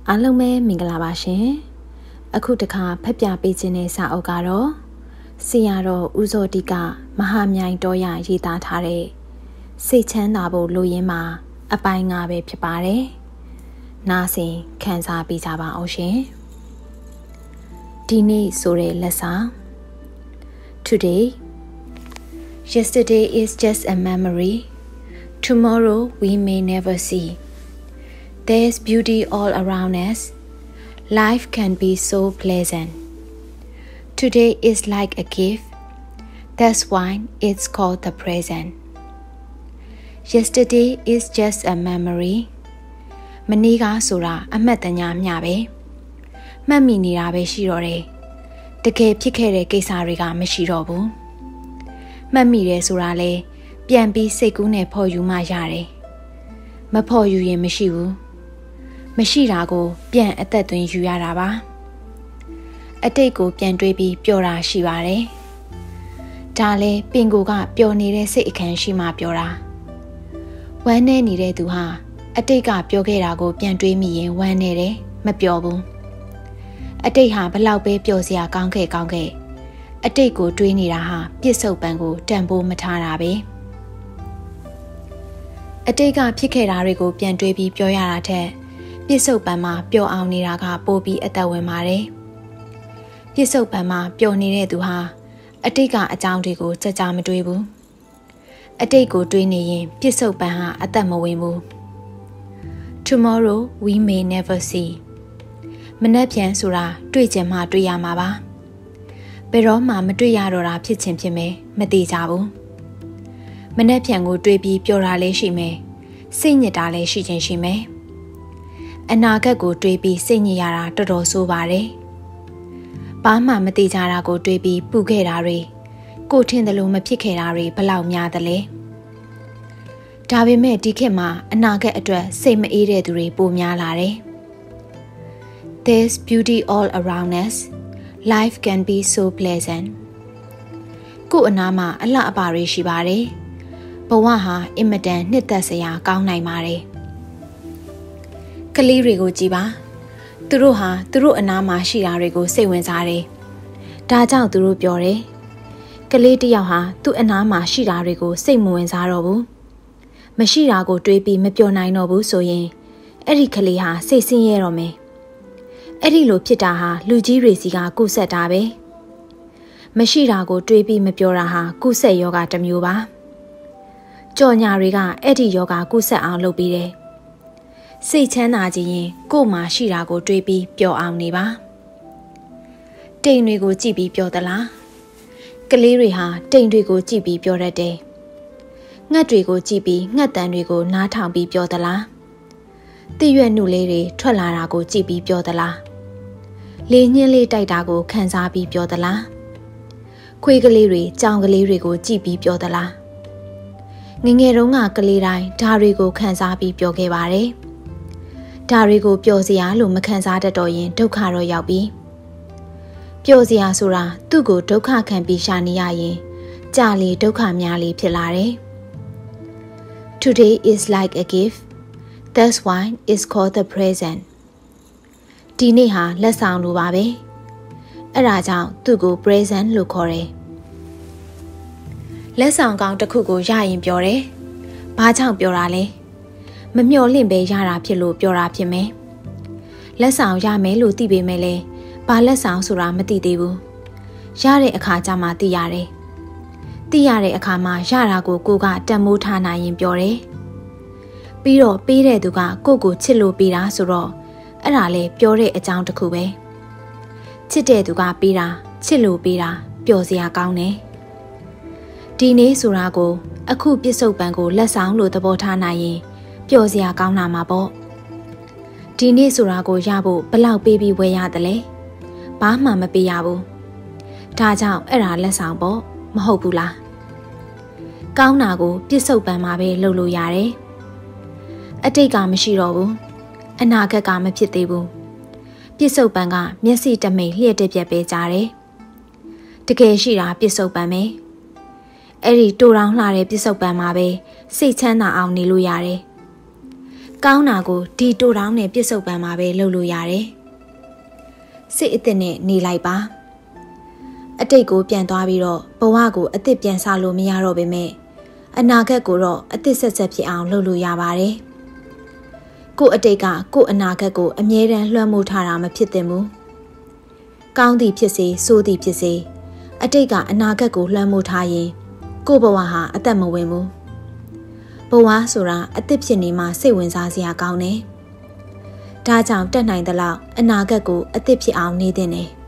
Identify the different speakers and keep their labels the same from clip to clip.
Speaker 1: အားလုံးပဲမင်္ဂလာပါရှင်အခုတခါဖတ်ပြပေးခြင်းတဲ့စာအုပ်ကတော့ဆရာတော်ဦးဇောတိကမဟာမြိုင်တော်ရရေးသားထားတဲ့စိတ်ချမ်းသာဖို့လိုရင်းမှာအပိုင်း၅ပဲဖြစ်ပါတယ်နားဆင်ခံစားပေးကြပါအောင်ရှင်ဒီနေ့ဆိုတဲ့လက်စာ Today Yesterday is just a memory Tomorrow we may never see There's beauty all around us. Life can be so pleasant. Today is like a gift. That's why it's called the present. Yesterday is just a memory. မနေ့ကဆိုတာအမှတ်တညာမျှပဲမှတ်မိနေတာပဲရှိတော့တယ်တကယ်ဖြစ်ခဲ့တဲ့ကိစ္စတွေကမရှိတော့ဘူးမှတ်မိတယ်ဆိုတာလဲပြန်ပြီးစိတ်ကူးနဲ့ဖော်ယူမှရတယ်မဖော်ယူရင်မရှိဘူးမရှိတာကိုပြန်အသက်သွင်းယူရတာပါအတိတ်ကိုပြန်တွေးပြီးပျော်တာရှိပါတယ်ဒါလဲပင်ကိုကပျော်နေတဲ့စိတ်အခမ်းရှိမှပျော်တာဝမ်းနေနေတဲ့သူဟာအတိတ်ကပျော်ခဲ့တာကိုပြန်တွေးမိရင်ဝမ်းနေတယ်မပျော်ဘူးအတိတ်ဟာဘလောက်ပဲပျော်စရာကောင်းခဲ့အတိတ်ကိုတွေးနေတာဟာပြစ်စုံပံကိုတန်ဖိုးမထားတာပဲအတိတ်ကဖြစ်ခဲ့တာတွေကိုပြန်တွေးပြီးပျော်ရတာထက်ပြစ်စုံပံမှာပျော်အောင်နေတာကပိုပြီးအသက်ဝင်ပါတယ်ပြစ်စုံပံမှာပျော်နေတဲ့သူဟာအတိတ်ကအကြောင်းတွေကိုကြကြမတွေးဘူးအတိတ်ကိုတွေးနေရင်ပြစ်စုံပံဟာအသက်မဝင်ဘူး Tomorrow we may never see မနှက်ပြန်ဆိုတာတွေ့ချင်မှတွေ့ရမှာပါဘယ်တော့မှမတွေ့ရတော့တာဖြစ်ချင်ဖြစ်မယ်မသိကြဘူးမနှက်ပြန်ကိုတွေးပြီးပျော်တာလည်းရှိမယ်စိတ်ညစ်တာလည်းရှိချင်ရှိမယ်အနာဂတ်ကိုတွေးပြီးစိတ်ညစ်ရတာတော်တော်ဆိုးပါတယ်။ဘာမှမသိကြတာကိုတွေးပြီးပူခဲ့တာတွေကိုထင်တယ်လို့မဖြစ်ခဲ့တာတွေဘလောက်များသလဲ။ဒါပေမဲ့ဒီခေတ်မှာအနာဂတ်အတွက်စိတ်မအေးတဲ့သူတွေပိုများလာတယ်။ There's beauty all around us. Life can be so pleasant. ကို့အနာမှာအလှအပတွေရှိပါတယ်။ဘဝဟာအင်မတန်နှစ်သက်စရာကောင်းနိုင်ပါတယ်။ကလေးတွေကိုကြည်ပါသူတို့ဟာသူတို့အနားမှာရှိတာတွေကိုစိတ်ဝင်စားတယ်ဒါကြောင့်သူတို့ပြောတယ်ကလေးတစ်ယောက်ဟာသူ့အနားမှာရှိတာတွေကိုစိတ်မဝင်စားတော့ဘူးမရှိတာကိုတွေးပြီးမပြောနိုင်တော့ဘူးဆိုရင်အဲ့ဒီကလေးဟာစိတ်ဆင်းရဲတော့မယ်အဲ့ဒီလိုဖြစ်တာဟာလူကြီးတွေစီကကုဆက်တာပဲမရှိတာကိုတွေးပြီးမပြောတာဟာကုဆက်ယောဂတစ်မျိုးပါကြော်ညာတွေကအဲ့ဒီယောဂကုဆက်အောင်လုပ်ပြီးတယ်စိတ်ချမ်းသာခြင်းရင်ကို့မှာရှိတာကိုတွေးပြီးပျော်အောင်နေပါတိမ်တွေကိုကြည့်ပြီးပျော်သလားကလေးတွေဟာတိမ်တွေကိုကြည့်ပြီးပျော်တတ်တယ်ငှက်တွေကိုကြည့်ပြီးငှက်တန်တွေကိုနားထောင်ပြီးပျော်သလားတိရွက်နှုတ်လေးတွေထွက်လာတာကိုကြည့်ပြီးပျော်သလားလေညှင်းလေးတိုက်တာကိုခံစားပြီးပျော်သလားခွေးကလေးတွေကြောင်ကလေးတွေကိုကြည့်ပြီးပျော်သလားငငယ်တုန်းကကလေးတိုင်းဓာတွေကိုခံစားပြီးပျော်ခဲ့ပါတယ်ဒါတွေကိုပျော်စရာလို့မခံစားတတ်တော့ရင်ဒုက္ခတော့ရောက်ပြီပျော်စရာဆိုတာသူ့ကိုဒုက္ခခံပြီးရှာနေရရင်ကြာလေဒုက္ခများလေဖြစ်လာတယ် Today is like a gift That's why it's called the present ဒီနေ့ဟာလက်ဆောင်လိုပါပဲအဲ့ဒါကြောင့်သူ့ကို present လို့ခေါ်တယ်လက်ဆောင်ကောင်းတစ်ခုကိုရရင်ပြောတယ်ဘာကြောင့်ပြောတာလဲမမျှော်လင့်ပဲရတာဖြစ်လို့ပြောတာဖြစ်မယ်လက်ဆောင်ရမယ်လို့သိပေမဲ့လည်းဘာလက်ဆောင်ဆိုတာမသိသေးဘူးရတဲ့အခါကျမှသိရတယ်သိရတဲ့အခါမှာရတာကိုကိုကတန်မိုးထားနိုင်ရင်ပြောတယ်ပြီးတော့ပေးတဲ့သူကကိုချစ်လို့ပေးတာဆိုတော့အဲ့ဒါလေပြောတဲ့အကြောင်းတစ်ခုပဲချစ်တဲ့သူကပေးတာချစ်လို့ပေးတာပျော်စရာကောင်းတယ်ဒီနေ့ဆိုတာကိုအခုပြစ္ဆုတ်ပံကိုလက်ဆောင်လို့သဘောထားနိုင်ရင်ပျော်စရာကောင်းလာမှာပေါ့ဒီနေ့ဆိုတာကိုရဖို့ဘလောက်ပေးပြီးဝယ်ရတယ်လဲဘာမှမပေးရဘူးဒါကြောင့်အဲ့ဒါလက်ဆောင်ပေါ့မဟုတ်ဘူးလားကောင်းတာကိုပြစ္ဆုတ်ပံမှာပဲလုပ်လို့ရတယ်အတိတ်ကမရှိတော့ဘူးအနာဂတ်ကမဖြစ်သေးဘူးပြစ္ဆုတ်ပံကမျက်စိတမိန်လျှက်တက်ပြက်ပဲကြားတယ်တကယ်ရှိတာပြစ္ဆုတ်ပံပဲအဲ့ဒီတူတောင်လှတဲ့ပြစ္ဆုတ်ပံမှာပဲစိတ်ချမ်းသာအောင်နေလို့ရတယ်ကောင်းတာကိုဒီတိုတောင်းနဲ့ပြစ်စုံပန်မှာပဲလုပ်လို့ရတယ်စိတ်အသစ်နဲ့နေလိုက်ပါအတိတ်ကိုပြန်သွားပြီးတော့ဘဝကိုအသစ်ပြန်စားလို့မရတော့ပေမဲ့အနာဂတ်ကိုတော့အသစ်ဆက်ဆက်ဖြစ်အောင်လုပ်လို့ရပါတယ်ကို့အတိတ်ကကို့အနာဂတ်ကိုအမြဲတမ်းလွှမ်းမိုးထားတာမဖြစ်သင့်ဘူးကောင်းသည်ဖြစ်စေဆိုးသည်ဖြစ်စေအတိတ်ကအနာဂတ်ကိုလွှမ်းမိုးထားရင်ကို့ဘဝဟာအသက်မဝင်ဘူးဘဝဆိုတာအသစ်ဖြစ်နေမှစိတ်ဝင်စားစရာကောင်းတယ်ဒါကြောင့်တက်နိုင်သလောက်အနာဂတ်ကိုအသစ်ဖြစ်အောင်နေသင့်တယ်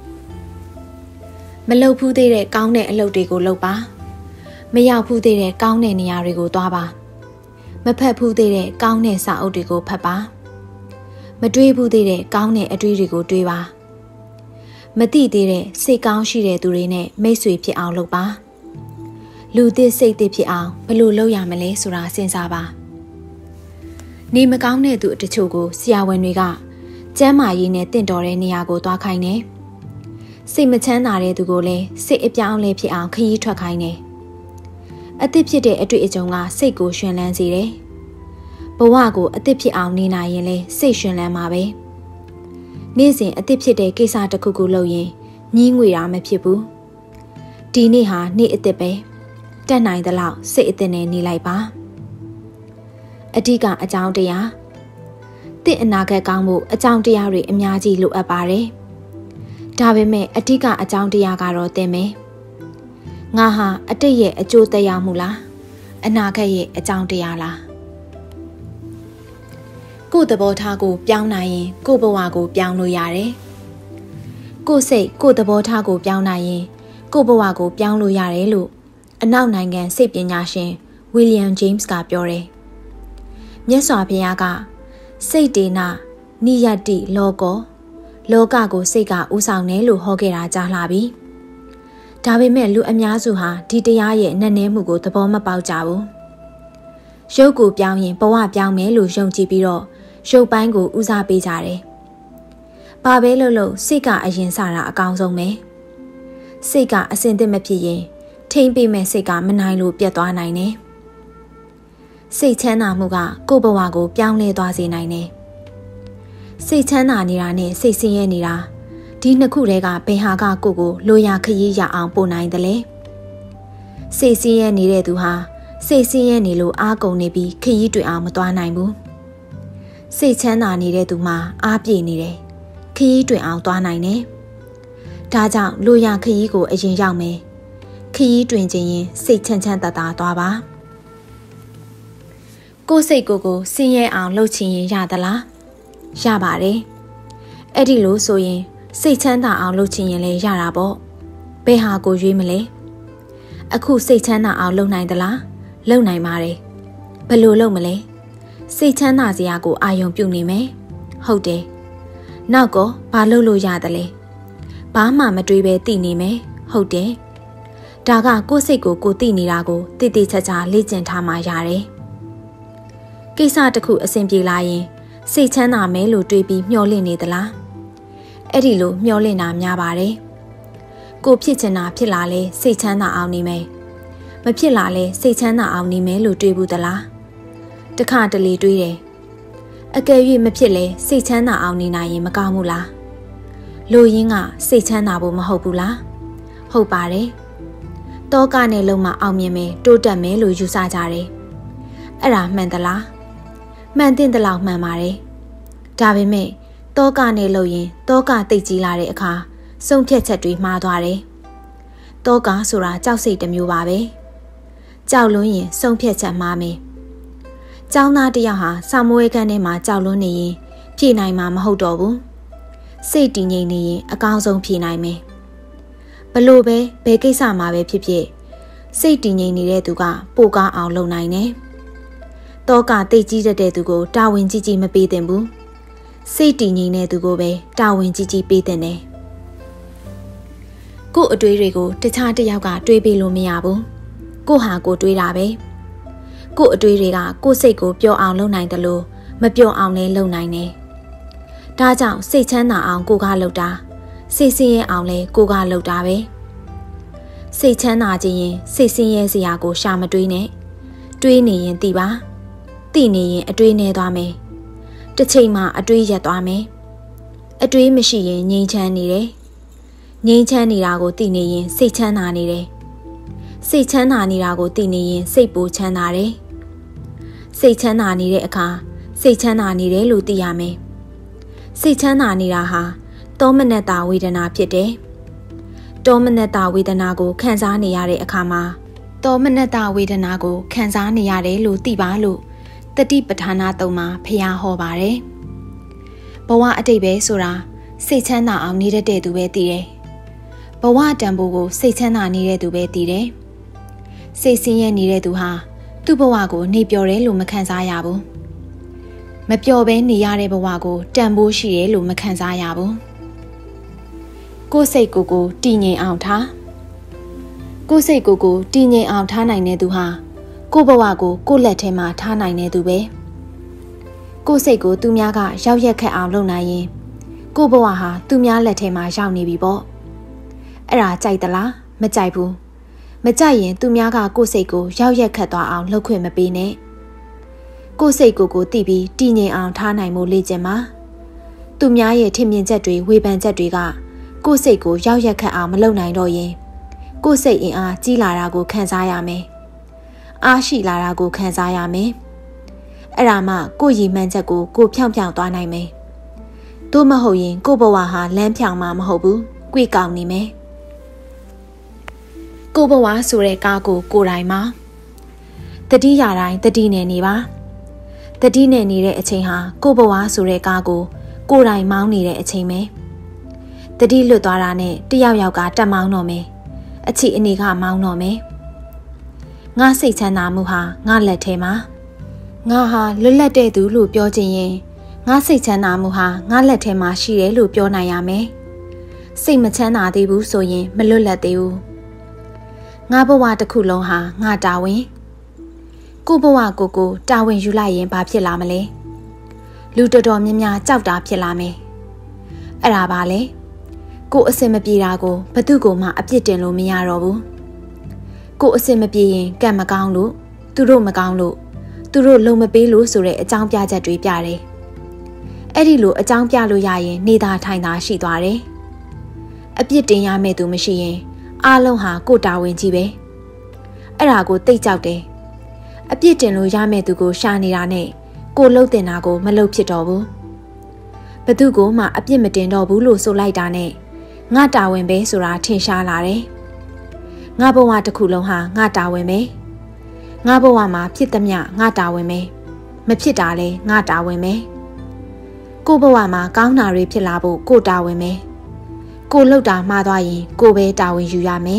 Speaker 1: မလုပ်ဘူးသေးတဲ့ကောင်းတဲ့အလုပ်တွေကိုလုပ်ပါမရောက်ဘူးသေးတဲ့ကောင်းတဲ့နေရာတွေကိုသွားပါမဖတ်ဘူးသေးတဲ့ကောင်းတဲ့စာအုပ်တွေကိုဖတ်ပါမတွေးဘူးသေးတဲ့ကောင်းတဲ့အတွေးတွေကိုတွေးပါမသိသေးတဲ့စိတ်ကောင်းရှိတဲ့သူတွေနဲ့မိတ်ဆွေဖြစ်အောင်လုပ်ပါလူသစ်စိတ်သစ်ဖြစ်အောင်ဘယ်လိုလုပ်ရမလဲဆိုတာစဉ်းစားပါနေမကောင်းတဲ့သူတချို့ကိုဆရာဝန်တွေကကျန်းမာရေးနဲ့တင့်တော်တဲ့နေရာကိုသွားခိုင်းတယ်စိတ်မချမ်းသာတဲ့သူကိုလည်းစိတ်အပြောင်းအလဲဖြစ်အောင်ခရီးထွက်ခိုင်းတယ်အသစ်ဖြစ်တဲ့အတွေ့အကြုံကစိတ်ကိုရှင်လန်းစေတယ်ဘဝကိုအသစ်ဖြစ်အောင်နေနိုင်ရင်လည်းစိတ်ရှင်လန်းမှာပဲနေ့စဉ်အသစ်ဖြစ်တဲ့ကိစ္စတစ်ခုခုလုပ်ရင်ညှင်းငွေတာမဖြစ်ဘူးဒီနေ့ဟာနေ့အသစ်ပဲတက်နိုင်သလောက်စိတ်အသစ်နဲ့နေလိုက်ပါအဓိကအကြောင်းတရားတင့်အနာဂတ်ကောင်းဖို့အကြောင်းတရားတွေအများကြီးလိုအပ်ပါတယ်ဒါပေမဲ့အဓိကအကြောင်းတရားကတော့တင်မယ်ငါဟာအတိတ်ရဲ့အကျိုးသက်ရောက်မှုလားအနာဂတ်ရဲ့အကြောင်းတရားလားကိုယ့်သဘောထားကိုပြောင်းနိုင်ရင်ကိုယ့်ဘဝကိုပြောင်းလို့ရတယ်ကိုယ့်စိတ်ကိုယ့်သဘောထားကိုပြောင်းနိုင်ရင်ကိုယ့်ဘဝကိုပြောင်းလို့ရတယ်လို့အနောက်နိုင်ငံစိတ်ပညာရှင်ဝီလျံဂျိမ်းစ်ကပြောတယ်မြတ်စွာဘုရားကစိတ်တေနနိယတ္တိလောကောလောကကိုစိတ်ကဥဆောင်တယ်လို့ဟောခဲ့တာကြားလှပြီဒါပေမဲ့လူအများစုဟာဒီတရားရဲ့နက်နဲမှုကိုသဘောမပေါက်ကြဘူးရုပ်ကိုပြောင်းရင်ဘဝပြောင်းမယ်လို့ယုံကြည်ပြီးတော့ရုပ်ပိုင်းကိုဦးစားပေးကြတယ်ဘာပဲလုပ်လို့စိတ်ကအရင်စတာအကောင်းဆုံးပဲစိတ်ကအစင်သစ်မဖြစ်ရင်ထိမ့်ပေးမဲ့စိတ်ကမနိုင်လို့ပြတ်သွားနိုင်တယ်စိတ်ချမ်းသာမှုကကိုယ့်ဘဝကိုပြောင်းလဲသွားစေနိုင်တယ်စိတ်ချမ်းသာနေတာနဲ့စိတ်ဆင်းရဲနေတာဒီနှစ်ခုတည်းကဘယ်ဟာကကိုယ့်ကိုလိုရာခရီးရအောင်ပို့နိုင်တယ်လဲစိတ်ဆင်းရဲနေတဲ့သူဟာစိတ်ဆင်းရဲနေလို့အားကုန်နေပြီးခရီးတွေ့အောင်မသွားနိုင်ဘူးစိတ်ချမ်းသာနေတဲ့သူမှာအားပြည့်နေတယ်ခရီးတွေ့အောင်သွားနိုင်တယ်ဒါကြောင့်လိုရာခရီးကိုအရင်ရောက်မယ်ခရီးတွင်ခြင်းရင်စိတ်ချမ်းချမ်းသာသာသွားပါကိုယ်စိတ်ကိုဆင်းရဲအောင်လှုပ်ချင်ရင်ရသလားရပါတယ်အဲ့ဒီလိုဆိုရင်စိတ်ချမ်းသာအောင်လုပ်ချင်ရင်လည်းရတာပေါ့ဘယ်ဟာကိုရွေးမလဲအခုစိတ်ချမ်းသာအောင်လုပ်နိုင်သလားလုပ်နိုင်ပါတယ်ဘယ်လိုလုပ်မလဲစိတ်ချမ်းသာစရာကိုအာရုံပြုနေမယ်ဟုတ်တယ်နောက်ကောဘာလုပ်လို့ရသလဲဘာမှမတွေးပဲသိနေမယ်ဟုတ်တယ်ဒါကကိုယ်စိတ်ကိုသိနေတာကိုတိတိကျကျလေ့ကျင့်ထားမှရတယ်ကိစ္စတစ်ခုအဆင်ပြေလာရင်စိတ်ချမ်းသာမယ်လို့တွေးပြီးမျှော်လင့်နေသလားအဲ့ဒီလိုမျှော်လင့်တာများပါတယ်ကိုဖြစ်ချင်တာဖြစ်လာလဲစိတ်ချမ်းသာအောင်နေမယ်မဖြစ်လာလဲစိတ်ချမ်းသာအောင်နေမယ်လို့တွေးဘူးသလားတခါတလေတွေးတယ်အကယ်၍မဖြစ်လဲစိတ်ချမ်းသာအောင်နေနိုင်ရင်မကောင်းဘူးလားလူရင်းကစိတ်ချမ်းသာဖို့မဟုတ်ဘူးလားဟုတ်ပါတယ်တောကနဲ့လုံးမအောင်မြင်မယ်တိုးတက်မယ်လို့ယူဆကြတယ်အဲ့ဒါမှန်သလားမှန်တဲ့လောက်မှန်ပါတယ်ဒါပေမဲ့တောကနဲ့လို့ရင်တောကတိတ်ကြီးလာတဲ့အခါစုံဖြတ်ချက်တွေမှားသွားတယ်တောကဆိုတာကြောက်စိတ်တစ်မျိုးပါပဲကြောက်လွန်းရင်စုံဖြတ်ချက်မှားမယ်ကျောင်းသားတယောက်ဟာစာမွေးခန်းထဲမှာကြောက်လွန်းနေရင်ဖြေနိုင်မှာမဟုတ်တော့ဘူးစိတ်တည်ငြိမ်နေရင်အကောင်းဆုံးဖြေနိုင်မယ်ဘလို့ပဲဘယ်ကိစ္စမှာပဲဖြစ်ဖြစ်စိတ်တည်ငြိမ်နေတဲ့သူကပိုကောင်းအောင်လုပ်နိုင်တယ်တောကတိတ်ကြီးတဲ့သူကိုတာဝန်ကြီးကြီးမပေးသင့်ဘူးစိတ်တည်ငြိမ်တဲ့သူကိုပဲတာဝန်ကြီးကြီးပေးသင့်တယ်ကို့အတွေးတွေကိုတခြားတစ်ယောက်ကတွေးပေးလို့မရဘူးကို့ဟာကိုတွေးတာပဲကို့အတွေးတွေကကို့စိတ်ကိုပျော်အောင်လုပ်နိုင်တယ်လို့မပျော်အောင်လည်းလုပ်နိုင်တယ်ဒါကြောင့်စိတ်ချမ်းသာအောင်ကိုကလုပ်တာစိတ်ဆင်းရဲအောင်လည်းကိုကလုပ်တာပဲစိတ်ချမ်းသာခြင်းရင်စိတ်ဆင်းရဲစရာကိုရှာမတွေးနဲ့တွေးနေရင်သိပါတသိနေရင်အတွေးနေသွားမယ်တစ်ချိန်မှအတွေးရက်သွားမယ်အတွေးမရှိရင်ငြိမ်းချမ်းနေတယ်ငြိမ်းချမ်းနေတာကိုသိနေရင်စိတ်ချမ်းသာနေတယ်စိတ်ချမ်းသာနေတာကိုသိနေရင်စိတ်ပိုချမ်းသာတယ်စိတ်ချမ်းသာနေတဲ့အခါစိတ်ချမ်းသာနေတယ်လို့သိရမယ်စိတ်ချမ်းသာနေတာဟာတောမနတ္တဝေဒနာဖြစ်တယ်တောမနတ္တဝေဒနာကိုခံစားနေရတဲ့အခါမှာတောမနတ္တဝေဒနာကိုခံစားနေရတယ်လို့သိပါလို့တတိပဋ္ဌာနာသုံးမှာဖျားဟောပါတယ်ဘဝအတိတ်ပဲဆိုတာစိတ်ချမ်းသာအောင်နေတတ်တဲ့သူပဲသိတယ်ဘဝတန်ဖိုးကိုစိတ်ချမ်းသာနေတဲ့သူပဲသိတယ်စိတ်ဆင်းရဲနေတဲ့သူဟာသူ့ဘဝကိုနေပျော်တယ်လို့မခံစားရဘူးမပျော်ဘဲနေရတဲ့ဘဝကိုတန်ဖိုးရှိတယ်လို့မခံစားရဘူးကိုယ်စိတ်ကိုတည်ငြိမ်အောင်ထားကိုယ်စိတ်ကိုတည်ငြိမ်အောင်ထားနိုင်တဲ့သူဟာကိုယ့်ဘဝကိုကိုယ့်လက်ထဲမှာထားနိုင်တဲ့သူပဲကိုယ်စိတ်ကိုသူများကရောက်ရက်ခတ်အောင်လုပ်နိုင်ရင်ကိုယ့်ဘဝဟာသူများလက်ထဲမှာရောက်နေပြီပေါ့အဲ့ဒါကြိုက်သလားမကြိုက်ဘူးမကြိုက်ရင်သူများကကိုယ့်စိတ်ကိုရောက်ရက်ခတ်သွားအောင်လုပ်ခွင့်မပေးနဲ့ကိုယ့်စိတ်ကိုသိပြီးတည်ငြိမ်အောင်ထားနိုင်မှုလေ့ကျင့်ပါသူများရဲ့ထင်မြင်ချက်တွေဝေဖန်ချက်တွေကကိုယ့်စိတ်ကိုရောက်ရက်ခတ်အောင်မလုပ်နိုင်တော့ရင်ကိုယ့်စိတ်အင်အားကြီးလာတာကိုခံစားရမယ်အားရှိလာတာကိုခံစားရမယ်အဲ့ဒါမှကိုယ့်ရည်မှန်းချက်ကိုဖြောင်းသွားနိုင်မယ်သို့မဟုတ်ရင်ကိုယ့်ဘဝဟာလမ်းဖြောင်းမှာမဟုတ်ဘူးကြွေကောင်းနေမယ်ကိုယ့်ဘဝဆိုတဲ့ကားကိုကိုယ်တိုင်မှာတတိယတိုင်းတတိနဲ့နေပါတတိနဲ့နေတဲ့အချိန်ဟာကိုယ့်ဘဝဆိုတဲ့ကားကိုကိုယ်တိုင်မောင်းနေတဲ့အချိန်ပဲတတိလွတ်သွားတာနဲ့တယောက်ကတက်မောင်းတော့မယ်အချီအနေကမောင်းတော့မယ်ငါစိတ်ချမ်းသာမှုဟာငါလက်ထဲမှာငါဟာလွတ်လပ်တဲ့သူလို့ပြောချင်ရင်ငါစိတ်ချမ်းသာမှုဟာငါလက်ထဲမှာရှိတယ်လို့ပြောနိုင်ရမယ်စိတ်မချမ်းသာသေးဘူးဆိုရင်မလွတ်လပ်သေးဘူးငါဘဝတစ်ခုလုံးဟာငါတာဝန်ကိုဘဝကိုတာဝန်ယူလိုက်ရင်ဘာဖြစ်လာမလဲလူတော်တော်များများကြောက်တာဖြစ်လာမယ်အဲ့ဒါပါလေကိုအစင်မပြေတာကိုဘသူ့ကိုမှအပြစ်တင်လို့မရတော့ဘူးကိုအစင်မပြေရင်ကံမကောင်းလို့သူတို့မကောင်းလို့သူတို့လုံမပေးလို့ဆိုတဲ့အကြောင်းပြချက်တွေပြတယ်အဲ့ဒီလိုအကြောင်းပြလို့ရရင်နေတာထိုင်တာရှိသွားတယ်အပြစ်တင်ရမယ့်သူမရှိရင်အားလုံးဟာကိုတာဝန်ကြီးပဲအဲ့ဒါကိုတိတ်ကြောက်တယ်အပြစ်တင်လို့ရမယ့်သူကိုရှာနေတာနဲ့ကိုလှုပ်တင်တာကိုမလှုပ်ဖြစ်တော့ဘူးဘသူကိုမှအပြစ်မတင်တော့ဘူးလို့ဆိုလိုက်တာနဲ့ငါတာဝန်ပဲဆိုတာထင်ရှားလာတယ်ငါဘဝတစ်ခုလုံးဟာငါတာဝန်ပဲငါဘဝမှာဖြစ်သမျှငါတာဝန်ပဲမဖြစ်တာလဲငါတာဝန်ပဲကိုဘဝမှာကောင်းတာတွေဖြစ်လာဖို့ကိုတာဝန်ပဲကိုလှုပ်တာမှားသွားရင်ကိုပဲတာဝန်ယူရမယ်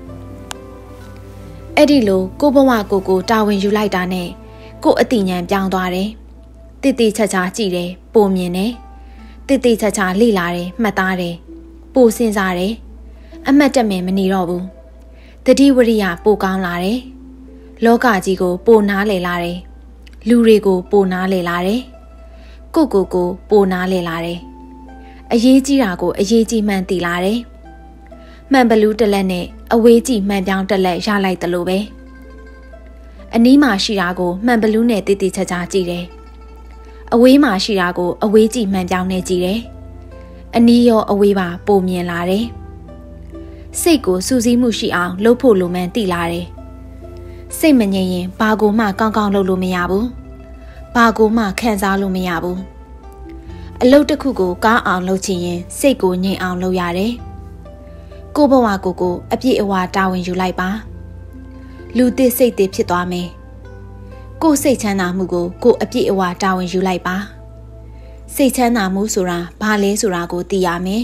Speaker 1: အဲ့ဒီလိုကိုဘဝကိုတာဝန်ယူလိုက်တာနဲ့ကိုအတိညာဏ်ပြောင်းသွားတယ်တိတိချာချာကြည့်တယ်ပုံမြင်တယ်တိတိချာချာလေ့လာတယ်မှတ်သားတယ်ပိုစဉ်းစားတယ်အမှတ်တမဲ့မနေတော့ဘူးတတိဝရိယပိုကောင်းလာတယ်လောကကြီးကိုပိုနားလည်လာတယ်လူတွေကိုပိုနားလည်လာတယ်ကိုပိုနားလည်လာတယ်အရေးကြီးတာကိုအရေးကြီးမှန်သိလာတယ်မှန်ဘလူးတစ်လက်နဲ့အဝေးကြီးမှန်ပြောင်းတစ်လက်ရလိုက်တယ်လို့ပဲအနီးမှာရှိတာကိုမှန်ဘလူးနဲ့တိတိကျကျကြည့်တယ်အဝေးမှာရှိတာကိုအဝေးကြီးမှန်ပြောင်းနဲ့ကြည့်တယ်အနီးရောအဝေးပါပုံမြင်လာတယ်စိတ်ကိုစူးစီးမှုရှိအောင်လှုပ်ဖို့လိုမှန်းသိလာတယ်စိတ်မငြိမ်ရင်ဘာကိုမှကောင်းကောင်းလုပ်လို့မရဘူးဘာကိုမှခံစားလို့မရဘူးအလုပ်တစ်ခုကိုကောင်းအောင်လုပ်ချင်ရင်စိတ်ကိုငြိမ်အောင်လုပ်ရတယ်ကိုဘဝကိုအပြည့်အဝတာဝန်ယူလိုက်ပါလူသစ်စိတ်သစ်ဖြစ်သွားမယ်ကိုစိတ်ချမ်းသာမှုကိုအပြည့်အဝတာဝန်ယူလိုက်ပါစိတ်ချမ်းသာမှုဆိုတာဘာလဲဆိုတာကိုသိရမယ်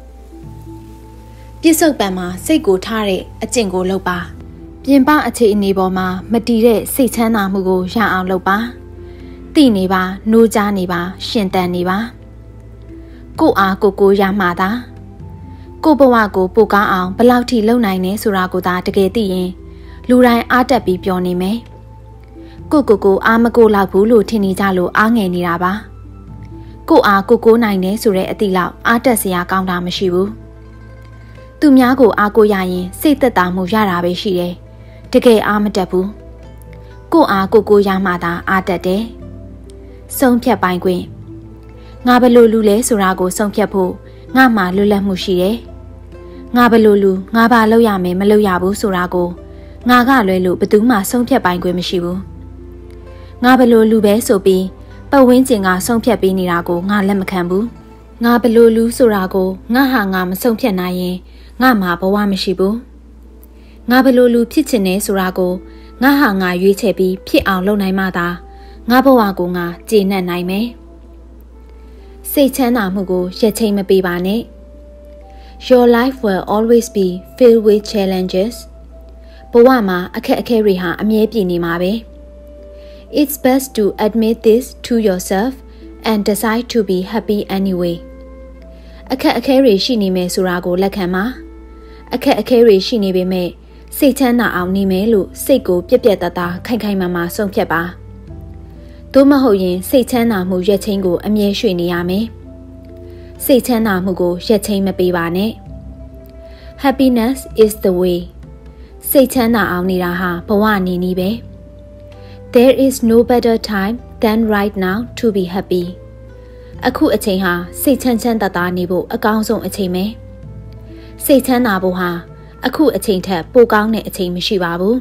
Speaker 1: ပြစ္ဆုတ်ပံမှာစိတ်ကိုထားတဲ့အကျင့်ကိုလုပ်ပါပြင်ပအခြေအနေပေါ်မှာမတည်တဲ့စိတ်ချမ်းသာမှုကိုရအောင်လုပ်ပါသိနေပါနှိုးကြားနေပါရှင်သန်နေပါကိုအားကိုရမှာသာကိုဘဝကိုပိုကောင်းအောင်ဘယ်လောက်ထိလုပ်နိုင်နေဆိုတာကိုသာတကယ်သိရင်လူတိုင်းအားတက်ပြီးပြောနေမယ်ကိုအားမကိုလောက်ဘူးလို့ထင်နေကြလို့အားငယ်နေတာပါကိုအားကိုနိုင်နေဆိုတဲ့အသည့်လောက်အားတက်စရာကောင်းတာမရှိဘူးသူများကိုအားကိုရရင်စိတ်သက်သာမှုရတာပဲရှိတယ်တကယ်အားမတက်ဘူးကိုအားကိုရမှသာအားတက်တယ်ဆုံးဖြတ်ပိုင်ခွင့်ငါဘလို့လူလဲဆိုတာကိုဆုံးဖြတ်ဖို့ငါမှလွတ်လပ်မှုရှိတယ်ငါဘလို့လူငါဘာလုပ်ရမယ်မလုပ်ရဘူးဆိုတာကိုငါကလွဲလို့ဘယ်သူမှဆုံးဖြတ်ပိုင်ခွင့်မရှိဘူးငါဘလို့လူပဲဆိုပြီးပတ်ဝန်းကျင်ကဆုံးဖြတ်ပေးနေတာကိုငါလက်မခံဘူးငါဘလို့လူဆိုတာကိုငါဟာငါမဆုံးဖြတ်နိုင်ရင်ငါမှာဘဝမရှိဘူးငါဘလို့လူဖြစ်ချင်နေဆိုတာကိုငါဟာငါရွေးချယ်ပြီးဖြစ်အောင်လုပ်နိုင်မှသာငါဘဝကိုငါကျေနပ်နိုင်မယ်စိတ်ချမ်းသာမှုကိုရက်ချိန်မပေးပါနဲ့ Your life will always be filled with challenges ဘဝမှာအခက်အခဲတွေဟာအမြဲပြည့်နေမှာပဲ It's best to admit this to yourself and decide to be happy anyway အခက်အခဲတွေရှိနေမယ်ဆိုတာကိုလက်ခံပါအခက်အခဲတွေရှိနေပေမဲ့စိတ်ချမ်းသာအောင်နေမယ်လို့စိတ်ကိုပြက်ပြက်သားသားခိုင်ခိုင်မာမာဆုံးဖြတ်ပါသို့မဟုတ်ရင်စိတ်ချမ်းသာမှုရက်ချင်းကိုအမြဲရွှေ့နေရမယ်စိတ်ချမ်းသာမှုကိုရက်ချင်းမပေးပါနဲ့ Happiness is the way စိတ်ချမ်းသာအောင်နေတာဟာဘဝနေနည်းပဲ There is no better time than right now to be happy အခုအချိန်ဟာစိတ်ချမ်းသာနေဖို့အကောင်းဆုံးအချိန်ပဲစိတ်ချမ်းသာဖို့ဟာအခုအချိန်ထက်ပိုကောင်းတဲ့အချိန်မရှိပါဘူး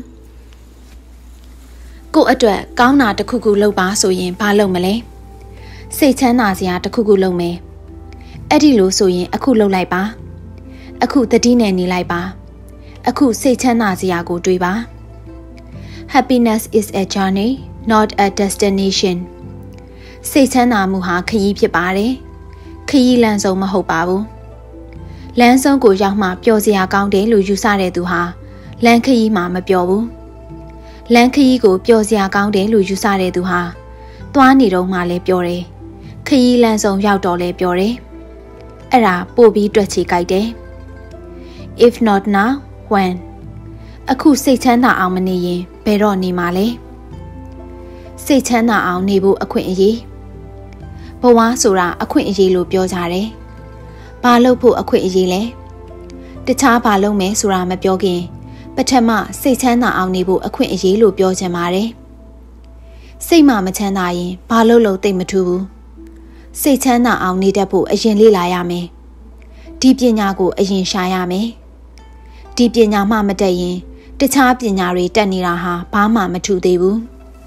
Speaker 1: ကို့အတွက်ကောင်းတာတစ်ခုခုလုပ်ပါဆိုရင်ဘာလုပ်မလဲစိတ်ချမ်းသာစရာတစ်ခုခုလုပ်မယ်အဲ့ဒီလိုဆိုရင်အခုလုပ်လိုက်ပါအခုတတိနဲ့နေလိုက်ပါအခုစိတ်ချမ်းသာစရာကိုတွေးပါ Happiness is a journey not a destination စိတ်ချမ်းသာမှုဟာခရီးဖြစ်ပါတယ်ခရီးလမ်းဆုံးမဟုတ်ပါဘူးလမ်းဆုံးကိုရောက်မှပျော်စရာကောင်းတယ်လို့ယူဆတဲ့သူဟာလမ်းခရီးမှာမပျော်ဘူးလမ်းခရီးကိုပျော်စရာကောင်းတယ်လို့ယူဆတဲ့သူဟာသွားနေတော့မှလည်းပျော်တယ်ခရီးလမ်းဆုံးရောက်တော့လည်းပျော်တယ်အဲ့ဒါပို့ပြီးတွက်ချေကြိုက်တယ် If not now when အခုစိတ်ချမ်းသာအောင်မနေရင်ဘယ်တော့နေမှာလဲစိတ်ချမ်းသာအောင်နေဖို့အခွင့်အရေးဘဝဆိုတာအခွင့်အရေးလို့ပြောကြတယ်ဘာလုပ်ဖို့အခွင့်အရေးလဲတခြားဘာလုပ်မယ်ဆိုတာမပြောခင်ပထမစိတ်ချမ်းသာအောင်နေဖို့အခွင့်အရေးလို့ပြောချင်ပါတယ်စိတ်မှမချမ်းသာရင်ဘာလုပ်လို့သိမထူးဘူးစိတ်ချမ်းသာအောင်နေတတ်ဖို့အရင်လေ့လာရမယ်ဒီပညာကိုအရင်ရှာရမယ်ဒီပညာမှမတတ်ရင်တခြားပညာတွေတက်နေတာဟာဘာမှမထူးသေးဘူး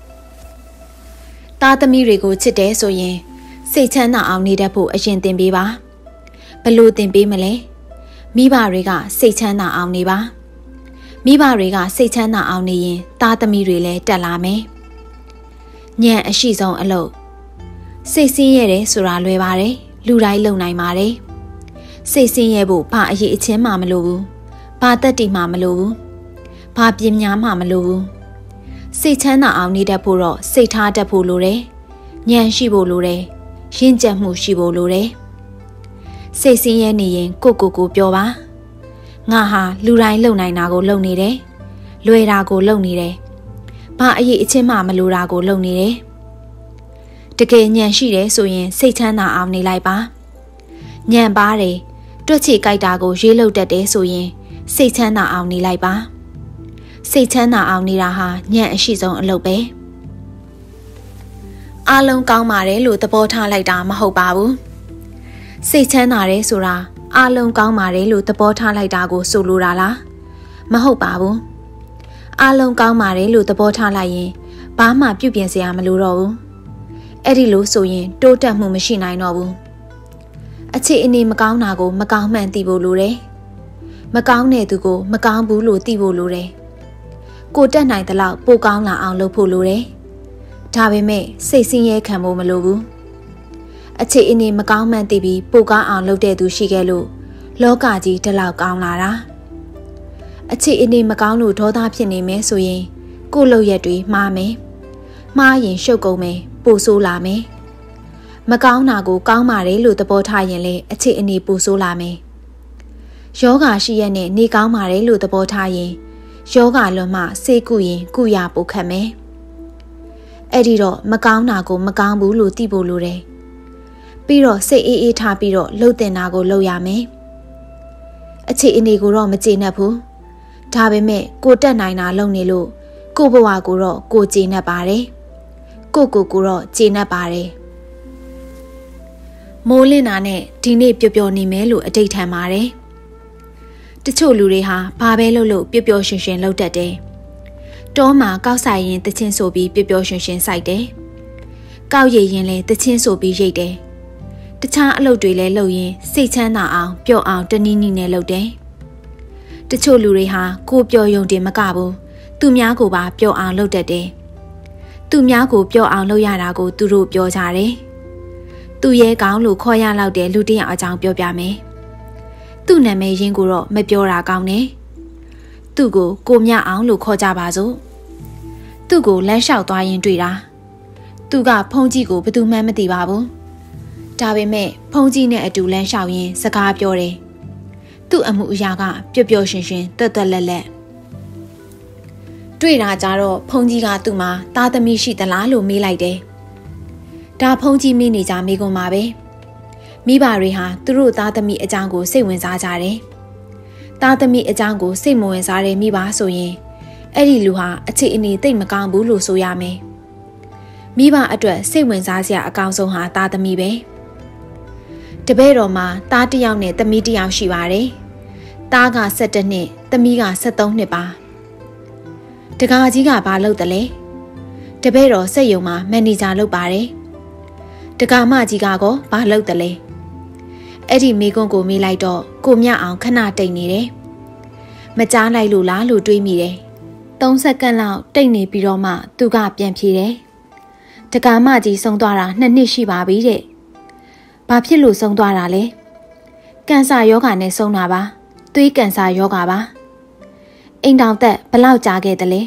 Speaker 1: သားသမီးတွေကိုချစ်တယ်ဆိုရင်စိတ်ချမ်းသာအောင်နေတတ်ဖို့အရင်သင်ပေးပါဘလို့သင်ပေးမလဲမိဘတွေကစိတ်ချမ်းသာအောင်နေပါမိဘတွေကစိတ်ချမ်းသာအောင်နေရင်သားသမီးတွေလည်းတက်လာမယ်ဉာဏ်အရှိဆုံးအလုပ်စိတ်ဆင်းရဲတယ်ဆိုတာလွယ်ပါတယ်လူတိုင်းလုံနိုင်ပါတယ်စိတ်ဆင်းရဲဖို့ဘာအရေးအချင်းမှမလိုဘူးဘာတတ်တိမှမလိုဘူးဘာပညာမှမလိုဘူးစိတ်ချမ်းသာအောင်နေတတ်ဖို့တော့စိတ်ထားတတ်ဖို့လိုတယ်ဉာဏ်ရှိဖို့လိုတယ်ရင့်ကျက်မှုရှိဖို့လိုတယ်စိတ်ဆင်းရဲနေရင်ကိုပြောပါငါဟာလူတိုင်းလုံနိုင်တာကိုလုံနေတယ်လွယ်တာကိုလုံနေတယ်ဘာအရေးအချင်းမှမလိုတာကိုလုံနေတယ်တကယ်ဉာဏ်ရှိတယ်ဆိုရင်စိတ်ချမ်းသာအောင်နေလိုက်ပါဉာဏ်ပါတယ်တွက်ချေကြိုက်တာကိုရေးလုပ်တတ်တယ်ဆိုရင်စိတ်ချမ်းသာအောင်နေလိုက်ပါစိတ်ချမ်းသာအောင်နေတာဟာဉာဏ်အရှိဆုံးအလုပ်ပဲအားလုံးကောင်းပါတယ်လို့သဘောထားလိုက်တာမဟုတ်ပါဘူးစိတ်ချမ်းသာတယ်ဆိုတာအားလုံးကောင်းပါတယ်လို့သဘောထားလိုက်တာကိုဆိုလိုတာလားမဟုတ်ပါဘူးအားလုံးကောင်းပါတယ်လို့သဘောထားလိုက်ရင်ဘာမှပြုပြင်စရာမလိုတော့ဘူးအဲ့ဒီလိုဆိုရင်တိုးတက်မှုမရှိနိုင်တော့ဘူးအခြေအနေမကောင်းတာကိုမကောင်းမှန်သိဖို့လိုတယ်မကောင်းတဲ့သူကိုမကောင်းဘူးလို့သိဖို့လိုတယ်ကိုတက်နိုင်တဲ့လောက်ပိုကောင်းလာအောင်လုပ်ဖို့လိုတယ်ဒါပေမဲ့စိတ်ဆင်းရဲခံဖို့မလိုဘူးအခြေအနေမကောင်းမှန်သိပြီးပိုကောင်းအောင်လုပ်တဲ့သူရှိခဲ့လို့လောကကြီးဒီလောက်ကောင်းလာတာအခြေအနေမကောင်းလို့ဒေါသဖြစ်နေမယ်ဆိုရင်ကိုယ့်လုပ်ရက်တွေမှားမယ်မှားရင်ရှုပ်ကုန်မယ်ပိုဆိုးလာမယ်မကောင်းတာကိုကောင်းပါတယ်လို့သဘောထားရင်လည်းအခြေအနေပိုဆိုးလာမယ်ယောဂရှိရနဲ့နေကောင်းပါတယ်လို့သဘောထားရင်ယောဂလွန်မှစိတ်ကုရင်ကုရပိုခတ်မယ်အဲ့ဒီတော့မကောင်းတာကိုမကောင်းဘူးလို့သိဖို့လိုတယ်ပြီးတော့စိတ်အေးအေးထားပြီးတော့လှုပ်တင်တာကိုလုပ်ရမယ်အခြေအနေကိုတော့မကျေနပ်ဘူးဒါပေမဲ့ကိုတက်နိုင်တာလုပ်နေလို့ကိုဘဝကိုတော့ကိုကျေနပ်ပါတယ်ကိုတော့ကျေနပ်ပါတယ်မိုးလင်းတာနဲ့ဒီနေ့ပျော်ပျော်နေမယ်လို့အတိတ်ထန်ပါတယ်တချို့လူတွေဟာဘာပဲလုပ်လို့ပျော်ပျော်ရွှင်ရွှင်လုပ်တတ်တယ်တောမှာကောက်ဆိုင်ရင်တချင်းဆိုပြီးပျော်ပျော်ရွှင်ရွှင်စိုက်တယ်ကောက်ရည်ရင်လည်းတချင်းဆိုပြီးရိတ်တယ်တခြားအလုပ်တွေလည်းလုပ်ရင်စိတ်ချမ်းသာအောင်ပျော်အောင်တနည်းနည်းနဲ့လုပ်တယ်တချို့လူတွေဟာကိုပျော်ယုံတယ်မကဘူးသူများကိုပါပျော်အောင်လုပ်တတ်တယ်သူများကိုပျော်အောင်လုပ်ရတာကိုသူတို့ပြောကြတယ်သူရဲကောင်းလို့ခေါ်ရလောက်တဲ့လူတစ်ယောက်အကြောင်းပြောပြမယ်သူ့နာမည်ရင်းကိုတော့မပြောတာကောင်းတယ်သူ့ကိုမြအောင်လို့ခေါ်ကြပါစို့သူ့ကိုလမ်းလျှောက်သွားရင်တွေ့တာသူကဖုန်းကြီးကိုဘယ်သူမှမသိပါဘူးဒါပေမဲ့ဖုန်းကြီးနဲ့အတူလမ်းလျှောက်ရင်စကားပြောတယ်သူ့အမှုအရာကပျော်ပျော်ရွှင်ရွှင်တွတ်တွတ်လက်လက်တွေ့တာကြတော့ဖုန်းကြီးကသူ့မှာသားသမီးရှိသလားလို့မေးလိုက်တယ်ဒါဖုန်းကြီးမိနေကြမိကုန်ပါပဲမိဘတွေဟာသူတို့သားသမီးအကြောင်းကိုစိတ်ဝင်စားကြတယ်သားသမီးအကြောင်းကိုစိတ်မဝင်စားတဲ့မိဘဆိုရင်အဲ့ဒီလူဟာအခြေအနေသိပ်မကောင်းဘူးလို့ဆိုရမယ်မိဘအတွက်စိတ်ဝင်စားစရာအကောင်းဆုံးဟာသားသမီးပဲတပည့်တော်မှာသားတစ်ယောက်နဲ့သမီးတစ်ယောက်ရှိပါတယ်သားက17နှစ်သမီးက73နှစ်ပါတကာကြီးကဘာလုပ်တယ်လဲတပည့်တော်စက်ရုံမှာမန်နေဂျာလုပ်ပါတယ်တကာမကြီးကကောဘာလုပ်တယ်လဲအဲ့ဒီမိကွန်းကိုမေးလိုက်တော့ကိုမြအောင်ခဏတိတ်နေတယ်မကြားလိုက်လို့လားလို့တွေးမိတယ်3စက္ကန့်လောက်တိတ်နေပြီးတော့မှသူကပြန်ဖြေတယ်တကာမကြီးဆုံးသွားတာ2နှစ်ရှိပါပြီတဲ့ဘာဖြစ်လို့ဆုံးသွားတာလဲကင်ဆာရောဂါနဲ့ဆုံးတာပါသွေးကင်ဆာရောဂါပါအိမ်တောင်သက်ဘလောက်ကြာခဲ့တယ်လဲ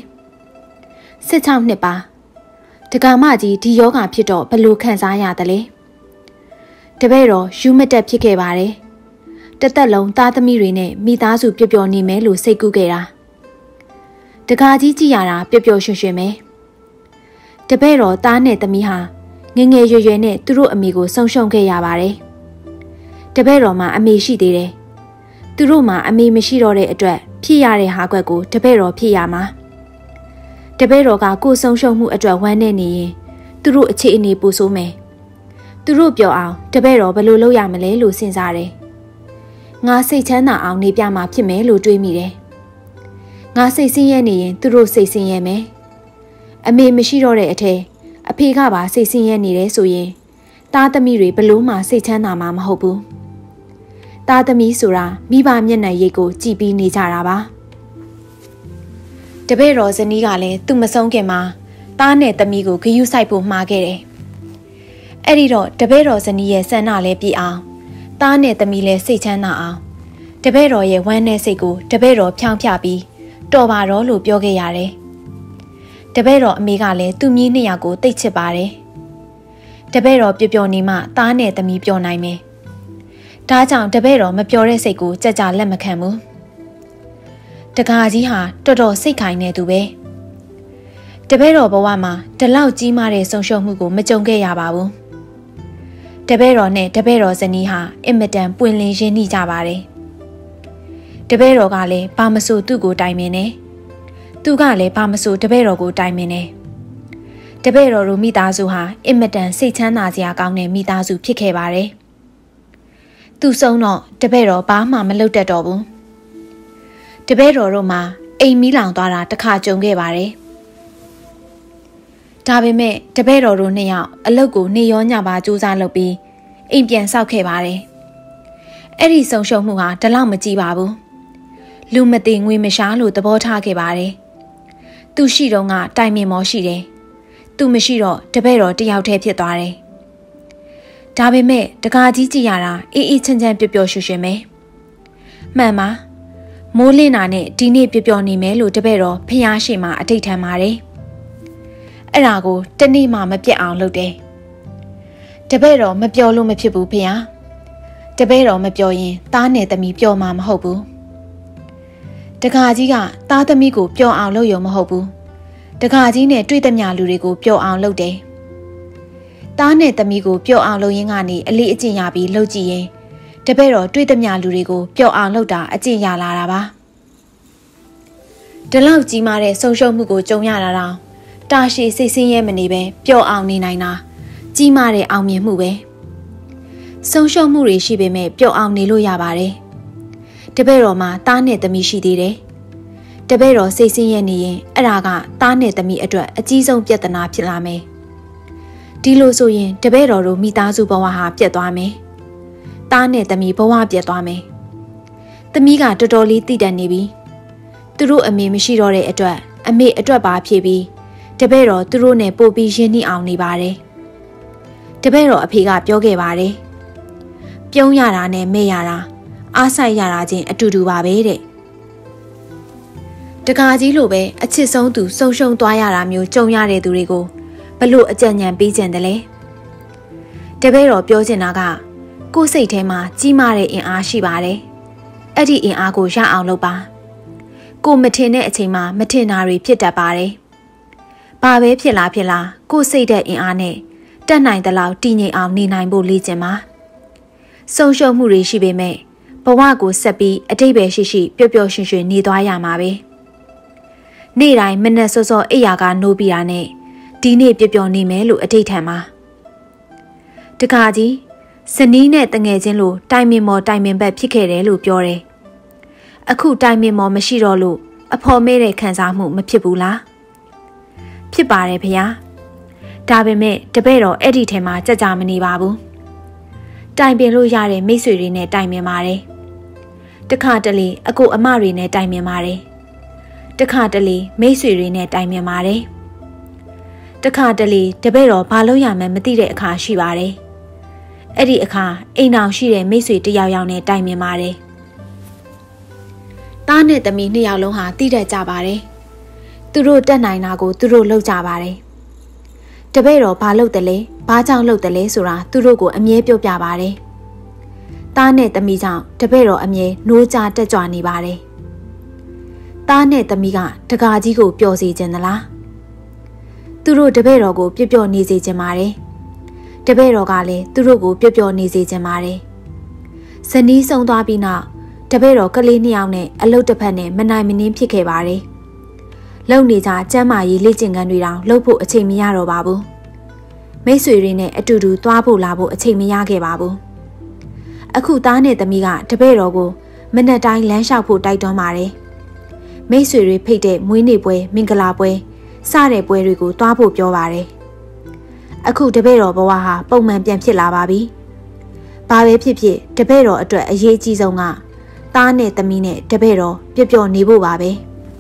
Speaker 1: 16နှစ်ပါတကာမကြီးဒီယောဂါဖြစ်တော့ဘလို့ခံစားရတယ်လဲတပည့်တော်ယူမတက်ဖြစ်ခဲ့ပါတယ်တသက်လုံးသားသမီးတွေနဲ့မိသားစုပျော်ပျော်နေမယ်လို့စိတ်ကူးခဲ့တာတကာကြီးကြည့်ရတာပျော်ပျော်ရွှင်ရွှင်ပဲတပည့်တော်သားနဲ့သမီးဟာငငယ်ရွယ်ရွယ်နဲ့သူတို့အမေကိုဆုံးရှုံးခဲ့ရပါတယ်တပည့်တော်မှာအမေရှိသေးတယ်သူတို့မှာအမေမရှိတော့တဲ့အတွက်ဖြစ်ရတဲ့ဟာကွက်ကိုတပည့်တော်ဖြစ်ရမှာတပည့်တော်ကကိုယ်ဆုံးရှုံးမှုအတွက်ဝမ်းနေနေရင်သူတို့အခြေအနေပူဆိုးမယ်သူတို့ပြောအောင်တပည့်တော်ဘယ်လိုလုပ်ရမလဲလို့စဉ်းစားတယ်ငါစိတ်ချမ်းသာအောင်နေပြမှာဖြစ်မယ်လို့တွေးမိတယ်ငါစိတ်ဆင်းရဲနေရင်သူတို့စိတ်ဆင်းရဲမယ်အမေမရှိတော့တဲ့အထက်အဖေကပါစိတ်ဆင်းရဲနေတယ်ဆိုရင်သားသမီးတွေဘလို့မှစိတ်ချမ်းသာမှာမဟုတ်ဘူးသားသမီးဆိုတာမိဘမျက်နှာရိပ်ကိုကြည်ပြီးနေကြတာပါတပည့်တော်ဇနီးကလည်းသူမဆုံးခင်မှာသားနဲ့သမီးကိုဂရုစိုက်ဖို့မှားခဲ့တယ်အဲ့ဒီတော့တပည့်တော်ဇနီးရဲ့ဆန္ဒလည်းပြည့်အောင်သားနဲ့သမီးလည်းစိတ်ချမ်းသာအောင်တပည့်တော်ရဲ့ဝမ်းနဲ့စိတ်ကိုတပည့်တော်ဖြောင်းဖြပြီးတော်ပါတော့လို့ပြောခဲ့ရတယ်တပည့်တော်အမေကလည်းသူ့မြေး2ယောက်ကိုတိတ်ချစ်ပါတယ်တပည့်တော်ပျော်ပျော်နေမှသားနဲ့သမီးပျော်နိုင်မယ်ဒါကြောင့်တပည့်တော်မပျော်တဲ့စိတ်ကိုကြကြလက်မခံဘူးတကာကြီးဟာတော်တော်စိတ်ခိုင်နေသူပဲတပည့်တော်ဘဝမှာဒီလောက်ကြီးမားတဲ့ဆုံးရှုံးမှုကိုမကြုံခဲ့ရပါဘူးတပည့်တော်နဲ့တပည့်တော်ဇနီးဟာအင်မတန်ပွင့်လင်းရင်းနှီးကြပါတယ်တပည့်တော်ကလည်းဘာမဆိုသူ့ကိုတိုင်ပင်နေသူကလည်းဘာမဆိုတပည့်တော်ကိုတိုင်ပင်နေတပည့်တော်တို့မိသားစုဟာအင်မတန်စိတ်ချမ်းသာစရာကောင်းတဲ့မိသားစုဖြစ်ခဲ့ပါတယ်သူဆုံးတော့တပည့်တော်ဘာမှမလုပ်တတ်တော့ဘူးတပည့်တော်တို့မှာအိမ်မီးလောင်သွားတာတစ်ခါကြုံခဲ့ပါတယ်ဒါပေမဲ့တပည့်တော်တို့2ယောက်အလုပ်ကိုနေရောညပါစူးစမ်းလုပ်ပြီးအိမ်ပြန်ဆောက်ခဲ့ပါတယ်အဲ့ဒီဆုံးရှုံးမှုဟာဒီလောက်မကြီးပါဘူးလူမသိငွေမရှားလို့သဘောထားခဲ့ပါတယ်သူရှိတော့ကတိုင်ပင်မောရှိတယ်သူမရှိတော့တပည့်တော်တယောက်တည်းဖြစ်သွားတယ်ဒါပေမဲ့တကာကြီးကြည့်ရတာအေးအေးချမ်းချမ်းပျော်ပျော်ရွှင်ရွှင်ပဲမှန်ပါမိုးလင်းတာနဲ့ဒီနေ့ပျော်ပျော်နေမယ်လို့တပည့်တော်ဖျားရှိမှအထိတ်ထမ်းပါတယ်အဲ့ဒါကိုတနေ့မှမပြတ်အောင်လုပ်တယ်တပည့်တော်မပျော်လို့မဖြစ်ဘူးဖျားတပည့်တော်မပျော်ရင်သားနဲ့သမီးပျော်မှာမဟုတ်ဘူးတကာကြီးကသားသမီးကိုပျော်အောင်လုပ်ရုံမဟုတ်ဘူးတကာကြီးနဲ့တွေ့သမျှလူတွေကိုပျော်အောင်လုပ်တယ်သားနဲ့သမီးကိုပျော်အောင်လုပ်ရင်းကနေအလေးအကျင့်ရပြီးလုပ်ကြည့်ရင်တပည့်တော်တွေ့သမျှလူတွေကိုပျော်အောင်လုပ်တာအကျင့်ရလာတာပါတဒီလောက်ကြီးမားတဲ့ဆုံးရှုံးမှုကိုကြုံရတာတော့တာရှည်စိတ်ဆင်းရဲမနေပဲပျော့အောင်နေနိုင်တာကြီးမားတဲ့အောင်မြင်မှုပဲဆုံးရှုံးမှုတွေရှိပေမဲ့ပျော့အောင်နေလို့ရပါတယ်တပည့်တော်မှာသားနဲ့သမီးရှိသေးတယ်တပည့်တော်စိတ်ဆင်းရဲနေရင်အဲ့ဒါကသားနဲ့သမီးအတွက်အကြီးဆုံးပြဿနာဖြစ်လာမယ်ဒီလိုဆိုရင်တပည့်တော်တို့မိသားစုဘဝဟာပြတ်သွားမယ်သားနဲ့သမီးဘဝပြတ်သွားမယ်သမီးကတော်တော်လေးတည်တတ်နေပြီသူတို့အမေမရှိတော့တဲ့အတွက်အမေအတွက်ပါဖြစ်ပြီးတပည့်တော်သူတို့နဲ့ပို့ပြီးရင်းနှီးအောင်နေပါတယ်တပည့်တော်အဖေကပြောခဲ့ပါတယ်ပြုံးရတာနဲ့မဲ့ရတာအားဆိုင်ရတာချင်းအတူတူပါပဲတဲ့တကားကြီးလိုပဲအချစ်ဆုံးသူဆုံးရှုံးသွားရတာမျိုးကြုံရတဲ့သူတွေကိုဘလို့အကြံဉာဏ်ပေးကြတယ်လဲတပည့်တော်ပြောချင်တာကကိုယ်စိတ်ထဲမှာကြီးမားတဲ့အင်အားရှိပါတယ်အဲ့ဒီအင်အားကိုရအောင်လုပ်ပါကိုမထင်တဲ့အချိန်မှာမထင်တာတွေဖြစ်တတ်ပါတယ်ဘာပဲဖြစ်လာကိုယ်စိတ်တဲ့အင်အားနဲ့တက်နိုင်သလောက်တည်ငြိမ်အောင်နေနိုင်ဖို့လေ့ကျင့်ပါဆုံးရှုံးမှုတွေရှိပေမဲ့ဘဝကိုဆက်ပြီးအတိတ်ပဲရှိရှိပျော်ပျော်ရွှင်ရွှင်နေသွားရမှာပဲနေ့တိုင်းမနက်စောစောအိယာကနိုးပြီးတာနဲ့ဒီနေ့ပျော်ပျော်နေမယ်လို့အတိတ်ထံမှာတခါကြီးဇနီးနဲ့တငယ်ချင်းလို့တိုင်မင်မော်တိုင်မင်ဘက်ဖြစ်ခဲ့တယ်လို့ပြောတယ်အခုတိုင်မင်မော်မရှိတော့လို့အဖော်မဲတဲ့ခံစားမှုမဖြစ်ဘူးလားဖြစ်ပါတယ်ဖေဟာဒါပေမဲ့တပည့်တော်အဲ့ဒီထဲမှာကြကြမနေပါဘူးတိုင်ပင်လို့ရတဲ့မိတ်ဆွေတွေနဲ့တိုင်ပင်ပါတယ်တခါတလေအကိုအမတွေနဲ့တိုင်ပင်ပါတယ်တခါတလေမိတ်ဆွေတွေနဲ့တိုင်ပင်ပါတယ်တခါတလေတပည့်တော်ဘာလို့ရမှန်းမသိတဲ့အခါရှိပါတယ်အဲ့ဒီအခါအိမ်အောင်ရှိတဲ့မိတ်ဆွေတယောက်နဲ့တိုင်ပင်ပါတယ်သားနဲ့သမီးနှစ်ယောက်လုံးဟာတိတက်ကြပါတယ်သူတို့တက်နိုင်တာကိုသူတို့လုပ်ကြပါတယ်တပည့်တော်ဘာလုပ်တယ်လဲဘာကြောင့်လုပ်တယ်လဲဆိုတာသူတို့ကိုအမြဲပြောပြပါတယ်သားနဲ့သမီးကြောင့်တပည့်တော်အမြဲနိုးကြတက်ကြွနေပါတယ်သားနဲ့သမီးကတကာကြီးကိုပျော်စေခြင်းသလားသူတို့တပည့်တော်ကိုပျော်ပျော်နေစေခြင်းပါတယ်တပည့်တော်ကလည်းသူတို့ကိုပျော်ပျော်နေစေခြင်းပါတယ်ဇနီးဆုံးသွားပြီးနောက်တပည့်တော်ကလေးနှစ်ယောက်နဲ့အလုတ်တစ်ဖက်နဲ့မနိုင်မနှင်းဖြစ်ခဲ့ပါတယ်လုံနေကြကျမ်းမာရေးလေ့ကျင့်ခန်းတွေတောင်လုပ်ဖို့အချိန်မရတော့ပါဘူးမိတ်ဆွေတွေနဲ့အတူတူသွားဖို့လာဖို့အချိန်မရခဲ့ပါဘူးအခုသားနဲ့သမီးကတပည့်တော်ကိုမနက်တိုင်းလမ်းလျှောက်ဖို့တိုက်တွန်းပါတယ်မိတ်ဆွေတွေဖိတ်တဲ့မွေးနေ့ပွဲမင်္ဂလာပွဲစတဲ့ပွဲတွေကိုသွားဖို့ပြောပါတယ်အခုတပည့်တော်ဘဝဟာပုံမှန်ပြန်ဖြစ်လာပါပြီဘာပဲဖြစ်ဖြစ်တပည့်တော်အတွက်အရေးကြီးဆုံးကသားနဲ့သမီးနဲ့တပည့်တော်ပျော်ပျော်နေဖို့ပါပဲ